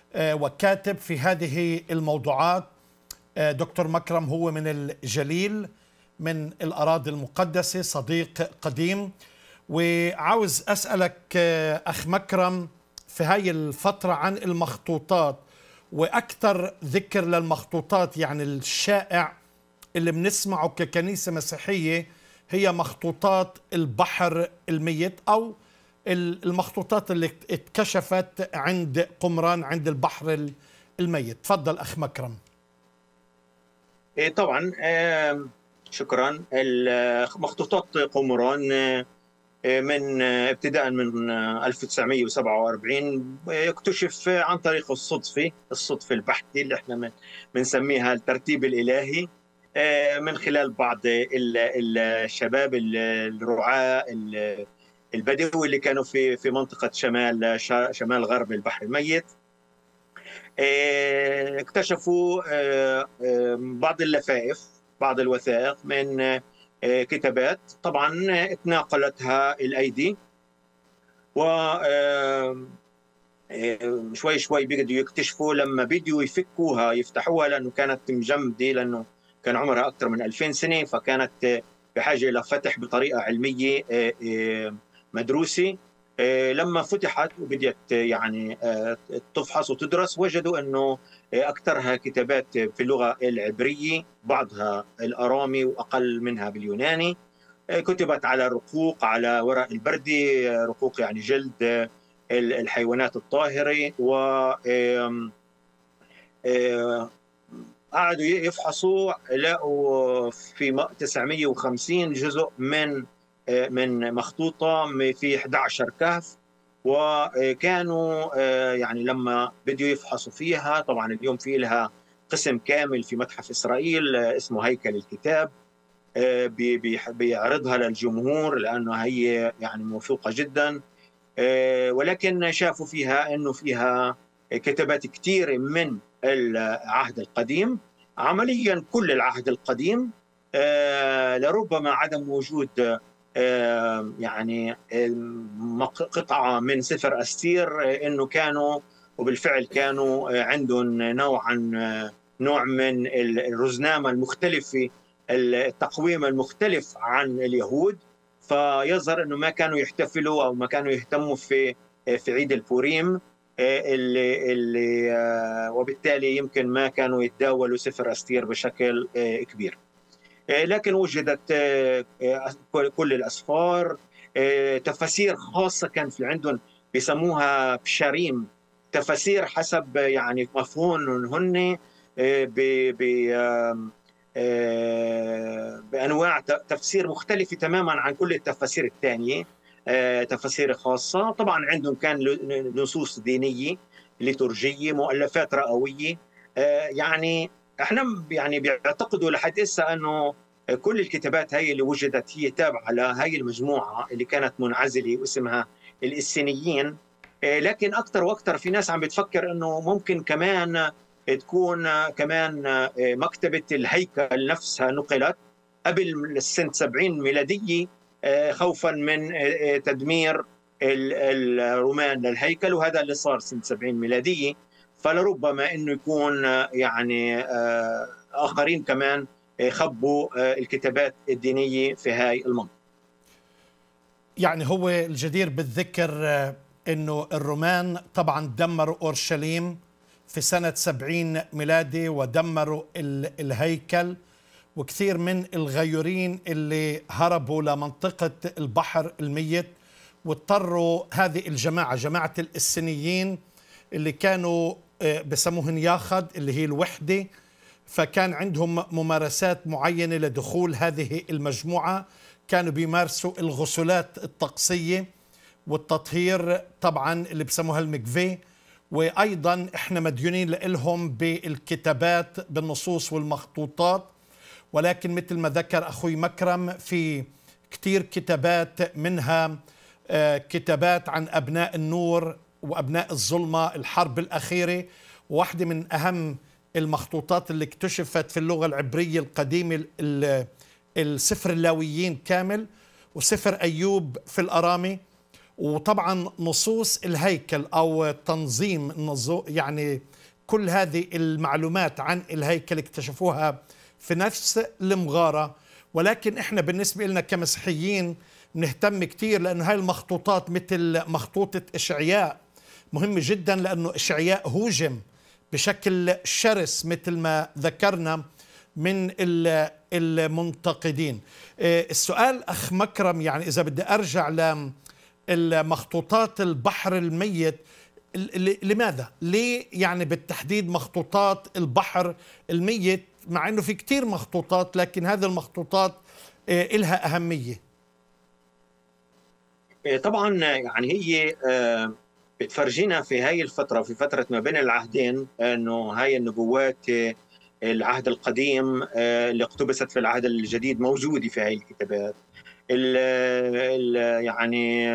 وكاتب في هذه الموضوعات. دكتور مكرم هو من الجليل، من الأراضي المقدسة، صديق قديم. وعاوز أسألك أخ مكرم في هاي الفترة عن المخطوطات، وأكثر ذكر للمخطوطات يعني الشائع اللي بنسمعه ككنيسة مسيحية هي مخطوطات البحر الميت، أو المخطوطات اللي اتكشفت عند قمران عند البحر الميت. تفضل أخ مكرم. طبعا، شكرا. مخطوطات قمران من ابتداء من 1947 يكتشف عن طريق الصدفة البحتة اللي احنا بنسميها الترتيب الإلهي، من خلال بعض الشباب الرعاة البدوي اللي كانوا في منطقة شمال غرب البحر الميت. اكتشفوا بعض الوثائق من كتابات، طبعا اتناقلتها الأيدي، و شوي شوي بدوا يكتشفوا. لما بدوا يفتحوها لأنه كانت مجمدة، لأنه كان عمرها أكثر من 2000 سنة، فكانت بحاجة إلى فتح بطريقة علمية مدروسة. لما فتحت وبدأت يعني تفحص وتدرس، وجدوا أنه أكثرها كتابات في اللغة العبرية، بعضها الأرامي وأقل منها باليوناني. كتبت على الرقوق، على ورق البردي، رقوق يعني جلد الحيوانات الطاهرة. و قعدوا يفحصوا، لقوا في 950 جزء من مخطوطة في 11 كهف. وكانوا يعني لما بدوا يفحصوا فيها، طبعا اليوم في لها قسم كامل في متحف إسرائيل اسمه هيكل الكتاب، بيعرضها للجمهور لأنه هي يعني موثوقة جدا. ولكن شافوا فيها أنه فيها كتابات كثيرة من العهد القديم، عمليا كل العهد القديم، لربما عدم وجود يعني قطعة من سفر أستير، إنه كانوا وبالفعل كانوا عندهم نوع من الرزنامة المختلفة، التقويم المختلف عن اليهود. فيظهر إنه ما كانوا يحتفلوا أو ما كانوا يهتموا في عيد البوريم، اللي وبالتالي يمكن ما كانوا يتداولوا سفر أستير بشكل كبير. لكن وجدت كل الأسفار، تفاسير خاصة كان في عندهم بيسموها بشاريم، تفاسير حسب يعني مفهوم هن بأنواع تفسير مختلفة تماما عن كل التفاسير الثانية. تفاسير خاصة. طبعا عندهم كان نصوص دينية ليتورجية، مؤلفات رئوية. يعني احنا يعني بيعتقدوا لحد هسه انه كل الكتابات هي اللي وجدت هي تابعة لهي المجموعة اللي كانت منعزلة واسمها الإسينيين. لكن أكثر وأكثر في ناس عم بتفكر أنه ممكن كمان تكون كمان مكتبة الهيكل نفسها نقلت قبل السنة 70 ميلادية، خوفا من تدمير الرومان للهيكل، وهذا اللي صار سنة 70 ميلادية. فلربما أنه يكون يعني آخرين كمان خبوا الكتابات الدينية في هاي المنطقة. يعني هو الجدير بالذكر أنه الرومان طبعا دمروا أورشليم في سنة 70 ميلادي ودمروا الهيكل، وكثير من الغيورين اللي هربوا لمنطقة البحر الميت واضطروا هذه الجماعة، جماعة الإسينيين اللي كانوا بسموهن ياخد اللي هي الوحدة، فكان عندهم ممارسات معينة لدخول هذه المجموعة. كانوا بيمارسوا الغسلات الطقسية والتطهير طبعا اللي بسموها المكفي، وأيضا إحنا مديونين لهم بالكتابات بالنصوص والمخطوطات. ولكن مثل ما ذكر أخوي مكرم في كتير كتابات، منها كتابات عن أبناء النور وأبناء الظلمة، الحرب الأخيرة. واحدة من أهم المخطوطات اللي اكتشفت في اللغة العبرية القديمة السفر اللاويين كامل، وسفر أيوب في الأرامي، وطبعا نصوص الهيكل أو تنظيم يعني كل هذه المعلومات عن الهيكل اكتشفوها في نفس المغارة. ولكن احنا بالنسبة لنا كمسيحيين نهتم كتير، لأنه هاي المخطوطات مثل مخطوطة إشعياء مهمة جدا، لأنه إشعياء هوجم بشكل شرس مثل ما ذكرنا من المنتقدين. السؤال أخ مكرم، يعني إذا بدي أرجع لمخطوطات البحر الميت، لماذا؟ ليه يعني بالتحديد مخطوطات البحر الميت، مع أنه في كتير مخطوطات لكن هذه المخطوطات إلها أهمية؟ طبعا يعني هي بتفرجينا في هاي الفترة، في فترة ما بين العهدين، أنه هاي النبوات العهد القديم اللي اقتبست في العهد الجديد موجودة في هاي الكتابات. يعني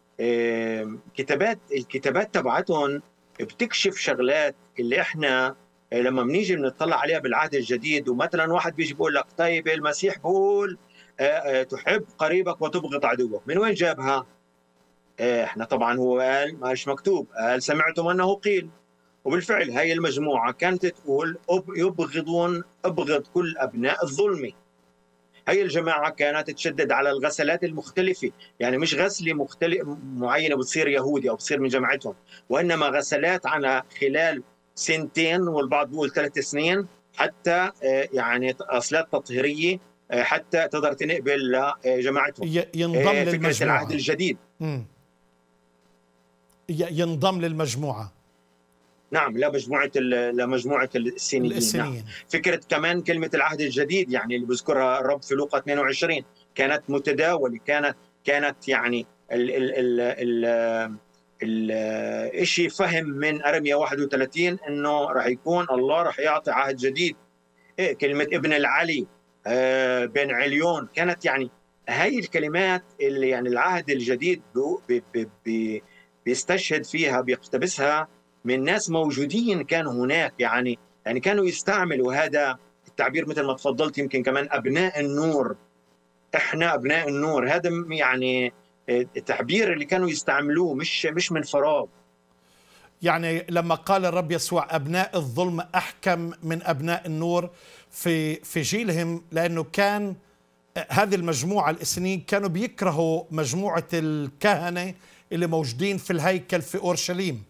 الكتابات تبعتهم بتكشف شغلات اللي احنا لما بنيجي بنطلع عليها بالعهد الجديد. ومثلا واحد بيجي بيقول لك طيب المسيح بيقول تحب قريبك وتبغض عدوك، من وين جابها؟ احنا طبعا هو قال ماش مكتوب، قال سمعتم انه قيل. وبالفعل هاي المجموعه كانت تقول ابغض كل ابناء الظلم. هاي الجماعه كانت تشدد على الغسلات المختلفه، يعني مش غسله معينه بتصير يهودي او بتصير من جماعتهم، وانما غسلات على خلال سنتين، والبعض بيقول 3 سنين، حتى يعني غسلات تطهيريه حتى تقدر تنقبل لجماعتهم. ينضم للمجموعه. فكره العهد الجديد ينضم للمجموعة. نعم، لمجموعة السينيين. نعم. فكرة كمان كلمة العهد الجديد يعني اللي بذكرها الرب في لوقا 22 كانت متداولة، كانت يعني الشيء فهم من أرميا 31 انه راح يكون الله راح يعطي عهد جديد. كلمة ابن العلي، بن عليون، كانت يعني هاي الكلمات اللي يعني العهد الجديد بيستشهد فيها، بيقتبسها من ناس موجودين كانوا هناك. يعني كانوا يستعملوا هذا التعبير مثل ما تفضلت، يمكن كمان أبناء النور، إحنا أبناء النور، هذا يعني التعبير اللي كانوا يستعملوه مش من فراغ. يعني لما قال الرب يسوع أبناء الظلم أحكم من أبناء النور في جيلهم، لأنه كان هذه المجموعة الإسنين كانوا بيكرهوا مجموعة الكهنة اللي موجودين في الهيكل في أورشليم.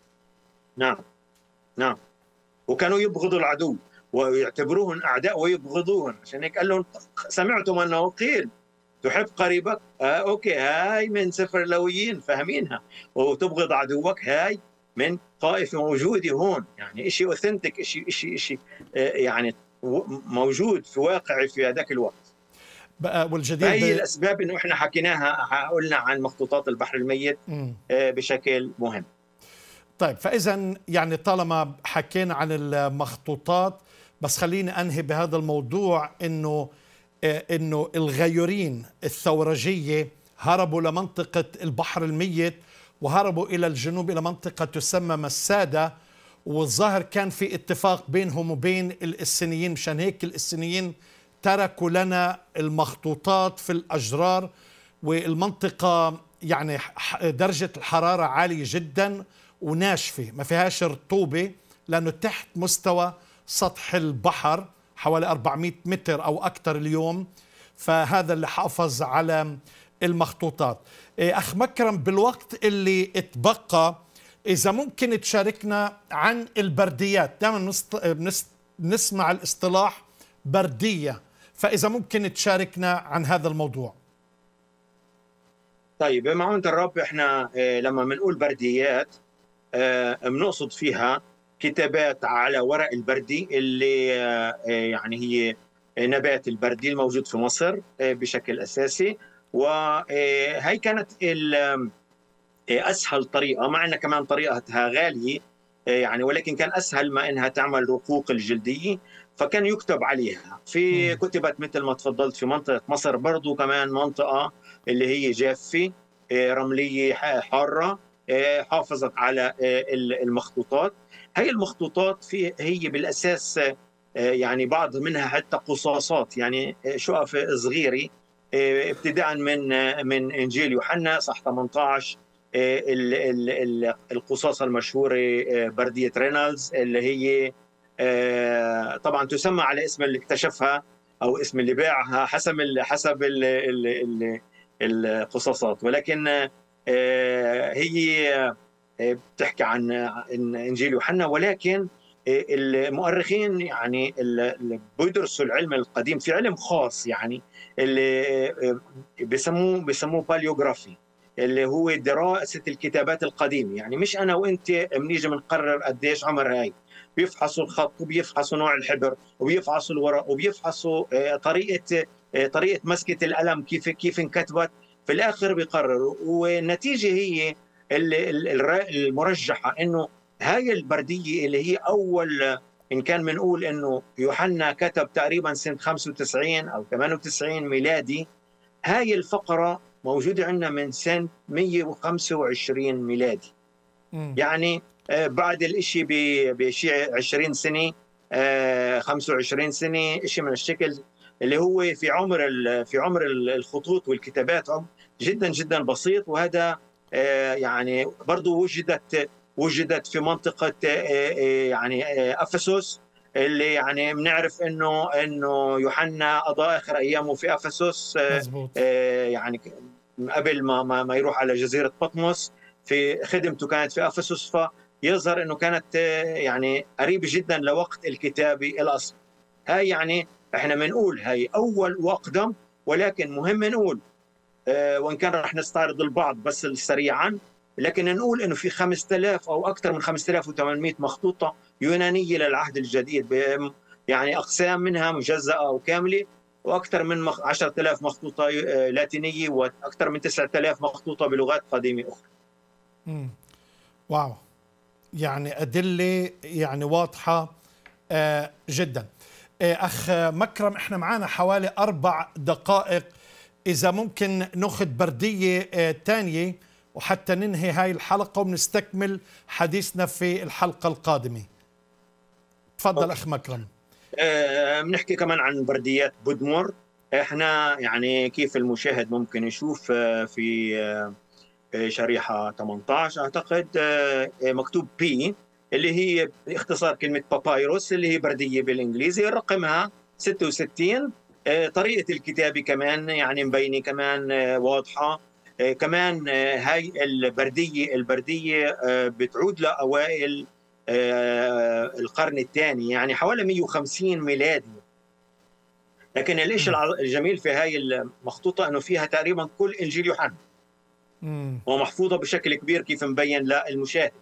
نعم، وكانوا يبغضوا العدو ويعتبروهم أعداء ويبغضوهم. عشان هيك قال لهم سمعتم أنه قيل تحب قريبك، أوكي، هاي من سفر اللاويين فاهمينها، وتبغض عدوك هاي من طائفة موجودة هون. يعني شيء أوثنتيك، شيء يعني موجود في واقعي في هذاك الوقت. والجدير فهي الاسباب انه احنا حكيناها، قلنا عن مخطوطات البحر الميت بشكل مهم. طيب، فاذا يعني طالما حكينا عن المخطوطات، بس خليني انهي بهذا الموضوع انه الغيورين الثورجيه هربوا لمنطقه البحر الميت، وهربوا الى الجنوب الى منطقه تسمى مساده، والظاهر كان في اتفاق بينهم وبين الاسينيين، مشان هيك الاسينيين تركوا لنا المخطوطات في الاشجار. والمنطقه يعني درجه الحراره عاليه جدا وناشفه، ما فيهاش رطوبه، لانه تحت مستوى سطح البحر حوالي 400 متر او اكثر اليوم. فهذا اللي حافظ على المخطوطات. اخ مكرم، بالوقت اللي اتبقى، اذا ممكن تشاركنا عن البرديات. دائما نسمع الاصطلاح برديه، فاذا ممكن تشاركنا عن هذا الموضوع. طيب، بمعونة الرب احنا لما بنقول برديات بنقصد فيها كتابات على ورق البردي، اللي يعني هي نبات البردي الموجود في مصر بشكل اساسي. وهي كانت اسهل طريقه، مع انها كمان طريقتها غاليه يعني، ولكن كان اسهل ما انها تعمل رقوق الجلديه، فكان يكتب عليها. في كتبت مثل ما تفضلت في منطقه مصر، برضو كمان منطقه اللي هي جافه رمليه حاره حافظت على المخطوطات. هي المخطوطات هي بالاساس يعني بعض منها حتى قصاصات، يعني شقف صغيره، ابتداء من انجيل يوحنا صح 18، القصاص المشهوره برديه رينالدز، اللي هي طبعا تسمى على اسم اللي اكتشفها او اسم اللي باعها حسب القصاصات، ولكن هي بتحكي عن انجيل يوحنا. ولكن المؤرخين يعني اللي بيدرسوا العلم القديم في علم خاص، يعني اللي بيسموه باليوغرافي، اللي هو دراسه الكتابات القديمه. يعني مش انا وانت بنيجي بنقرر قديش عمر هاي، بيفحصوا الخط وبيفحصوا نوع الحبر وبيفحصوا الورق وبيفحصوا طريقه مسكه القلم، كيف انكتبت، في الاخر بيقرروا. والنتيجه هي المرجحه انه هاي البرديه اللي هي اول، ان كان بنقول انه يوحنا كتب تقريبا سنه 95 او 98 ميلادي، هاي الفقره موجوده عندنا من سنه 125 ميلادي. يعني بعد الاشي بشيء 20 سنه 25 سنه، شيء من الشكل، اللي هو في عمر الخطوط والكتابات جدا جدا بسيط. وهذا يعني برضو وجدت في منطقه يعني افسس، اللي يعني بنعرف انه يوحنا قضى اخر ايامه في افسس، يعني قبل ما يروح على جزيره بطمس. في خدمته كانت في افسس، فيظهر انه كانت يعني قريبه جدا لوقت الكتابه الاصل. هاي يعني احنا بنقول هاي اول واقدم، ولكن مهم نقول وان كان رح نستعرض البعض بس سريعا، لكن نقول انه في 5000 او اكثر من 5800 مخطوطه يونانيه للعهد الجديد، يعني اقسام منها مجزاه او كامله، واكثر من 10000 مخطوطه لاتينيه، واكثر من 9000 مخطوطه بلغات قديمه اخرى. واو، يعني ادله يعني واضحه جدا. اخ مكرم، احنا معانا حوالي 4 دقائق، اذا ممكن ناخذ برديه ثانيه وحتى ننهي هاي الحلقه ونستكمل حديثنا في الحلقه القادمه. تفضل اخ مكرم. بنحكي كمان عن برديات بودمور. احنا يعني كيف المشاهد ممكن يشوف في شريحه 18 اعتقد مكتوب بي، اللي هي اختصار كلمه بابايروس، اللي هي برديه بالانجليزي، رقمها 66. طريقه الكتابه كمان يعني مبينه كمان واضحه. كمان هاي البرديه بتعود لاوائل القرن الثاني، يعني حوالي 150 ميلادي. لكن الشيء الجميل في هاي المخطوطه انه فيها تقريبا كل انجيل يوحنا، ومحفوظه بشكل كبير كيف مبين للمشاهد.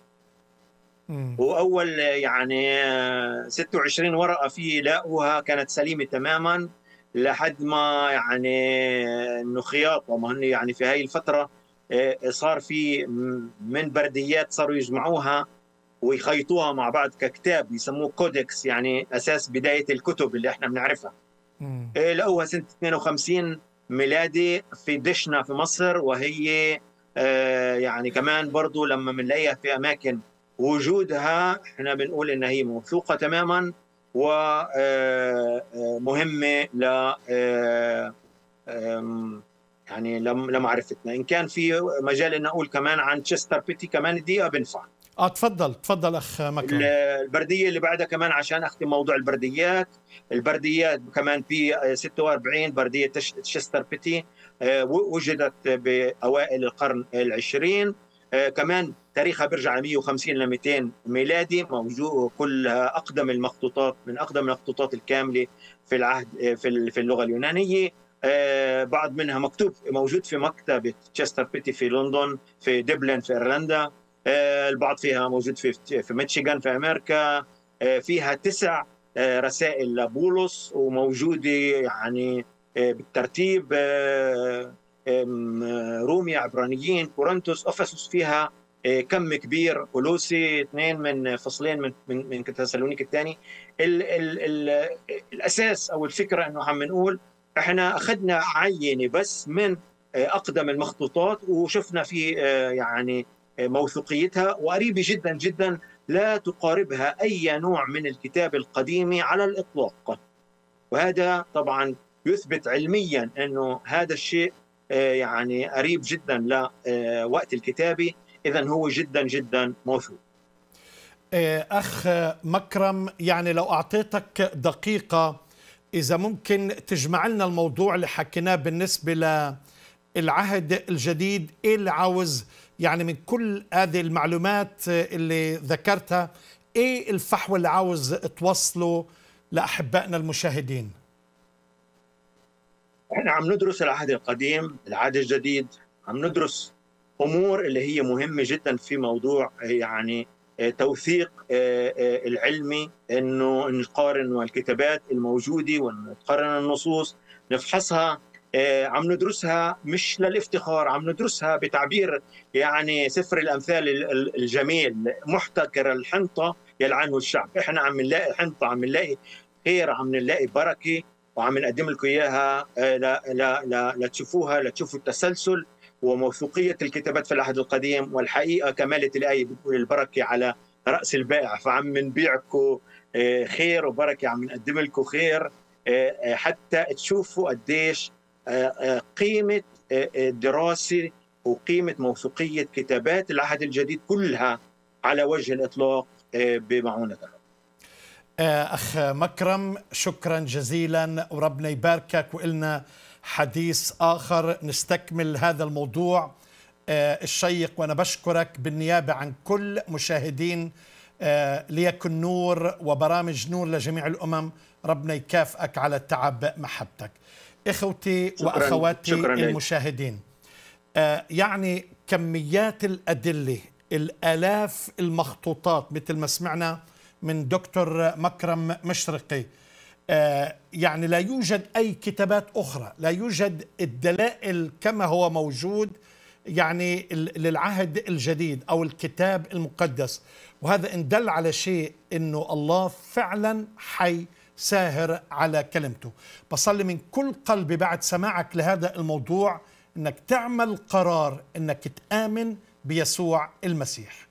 واول يعني 26 ورقه فيه لاقوها كانت سليمه تماما، لحد ما يعني انه خياطه، ما هن يعني في هاي الفتره صار في من برديات صاروا يجمعوها ويخيطوها مع بعض ككتاب يسموه كودكس، يعني اساس بدايه الكتب اللي احنا بنعرفها. لقوها سنه 52 ميلادي في دشنا في مصر، وهي يعني كمان برضو لما بنلاقيها في اماكن وجودها احنا بنقول انها هي موثوقه تماما ومهمه ل يعني لمعرفتنا. ان كان في مجال ان اقول كمان عن تشستر بيتي كمان دقيقه بنفع. تفضل تفضل اخ مكرم. البرديه اللي بعدها كمان عشان اختم موضوع البرديات، البرديات كمان في 46 برديه تشستر بيتي وجدت باوائل القرن العشرين. كمان تاريخها بيرجع ل 150 ل 200 ميلادي، موجود كلها اقدم المخطوطات، من اقدم المخطوطات الكامله في العهد في اللغه اليونانيه. بعض منها مكتوب موجود في مكتبه تشستر بيتي في لندن، في دبلن في ايرلندا. البعض فيها موجود في ميشيغان في امريكا. فيها 9 رسائل لبولس وموجوده يعني بالترتيب رومية، عبرانيين، كورنثوس، افسس فيها كم كبير، كولوسي 2 من فصلين من تسالونيك الثاني. الاساس او الفكره انه عم نقول احنا اخذنا عينه بس من اقدم المخطوطات وشفنا في يعني موثوقيتها، وقريبه جدا جدا لا تقاربها اي نوع من الكتاب القديم على الاطلاق. وهذا طبعا يثبت علميا انه هذا الشيء يعني قريب جدا لوقت الكتابه، اذا هو جدا جدا موثوق. اخ مكرم، يعني لو اعطيتك دقيقه اذا ممكن تجمع لنا الموضوع اللي حكيناه بالنسبه للعهد الجديد، ايه اللي عاوز يعني من كل هذه المعلومات اللي ذكرتها، ايه الفحوى اللي عاوز توصله لاحبائنا المشاهدين؟ احنا عم ندرس العهد القديم، العهد الجديد، عم ندرس امور اللي هي مهمه جدا في موضوع يعني توثيق العلمي، انه نقارن الكتابات الموجوده ونقارن النصوص نفحصها. عم ندرسها مش للافتخار، عم ندرسها بتعبير يعني سفر الامثال الجميل، محتكر الحنطه يلعنه الشعب. احنا عم نلاقي حنطه، عم نلاقي خير، عم نلاقي بركه، وعم نقدم لكم اياها لا لا لا لتشوفوها، لتشوفوا التسلسل وموثوقيه الكتابات في العهد القديم. والحقيقه كمالة الايه بتقول البركه على راس البائع، فعم نبيعكم خير وبركه، عم نقدم لكم خير حتى تشوفوا قديش قيمه دراسه وقيمه موثوقيه كتابات العهد الجديد كلها على وجه الاطلاق بمعونه الرب. أخ مكرم، شكرا جزيلا وربنا يباركك، وإلنا حديث آخر نستكمل هذا الموضوع الشيق. وأنا بشكرك بالنيابة عن كل مشاهدين ليكن نور وبرامج نور لجميع الأمم. ربنا يكافئك على تعب محبتك. إخوتي وأخواتي المشاهدين، يعني كميات الأدلة، الآلاف المخطوطات مثل ما سمعنا من دكتور مكرم مشرقي، يعني لا يوجد أي كتابات أخرى، لا يوجد الدلائل كما هو موجود يعني للعهد الجديد أو الكتاب المقدس. وهذا إن دل على شيء إنه الله فعلا حي ساهر على كلمته. بصلي من كل قلبي بعد سماعك لهذا الموضوع إنك تعمل قرار إنك تآمن بيسوع المسيح.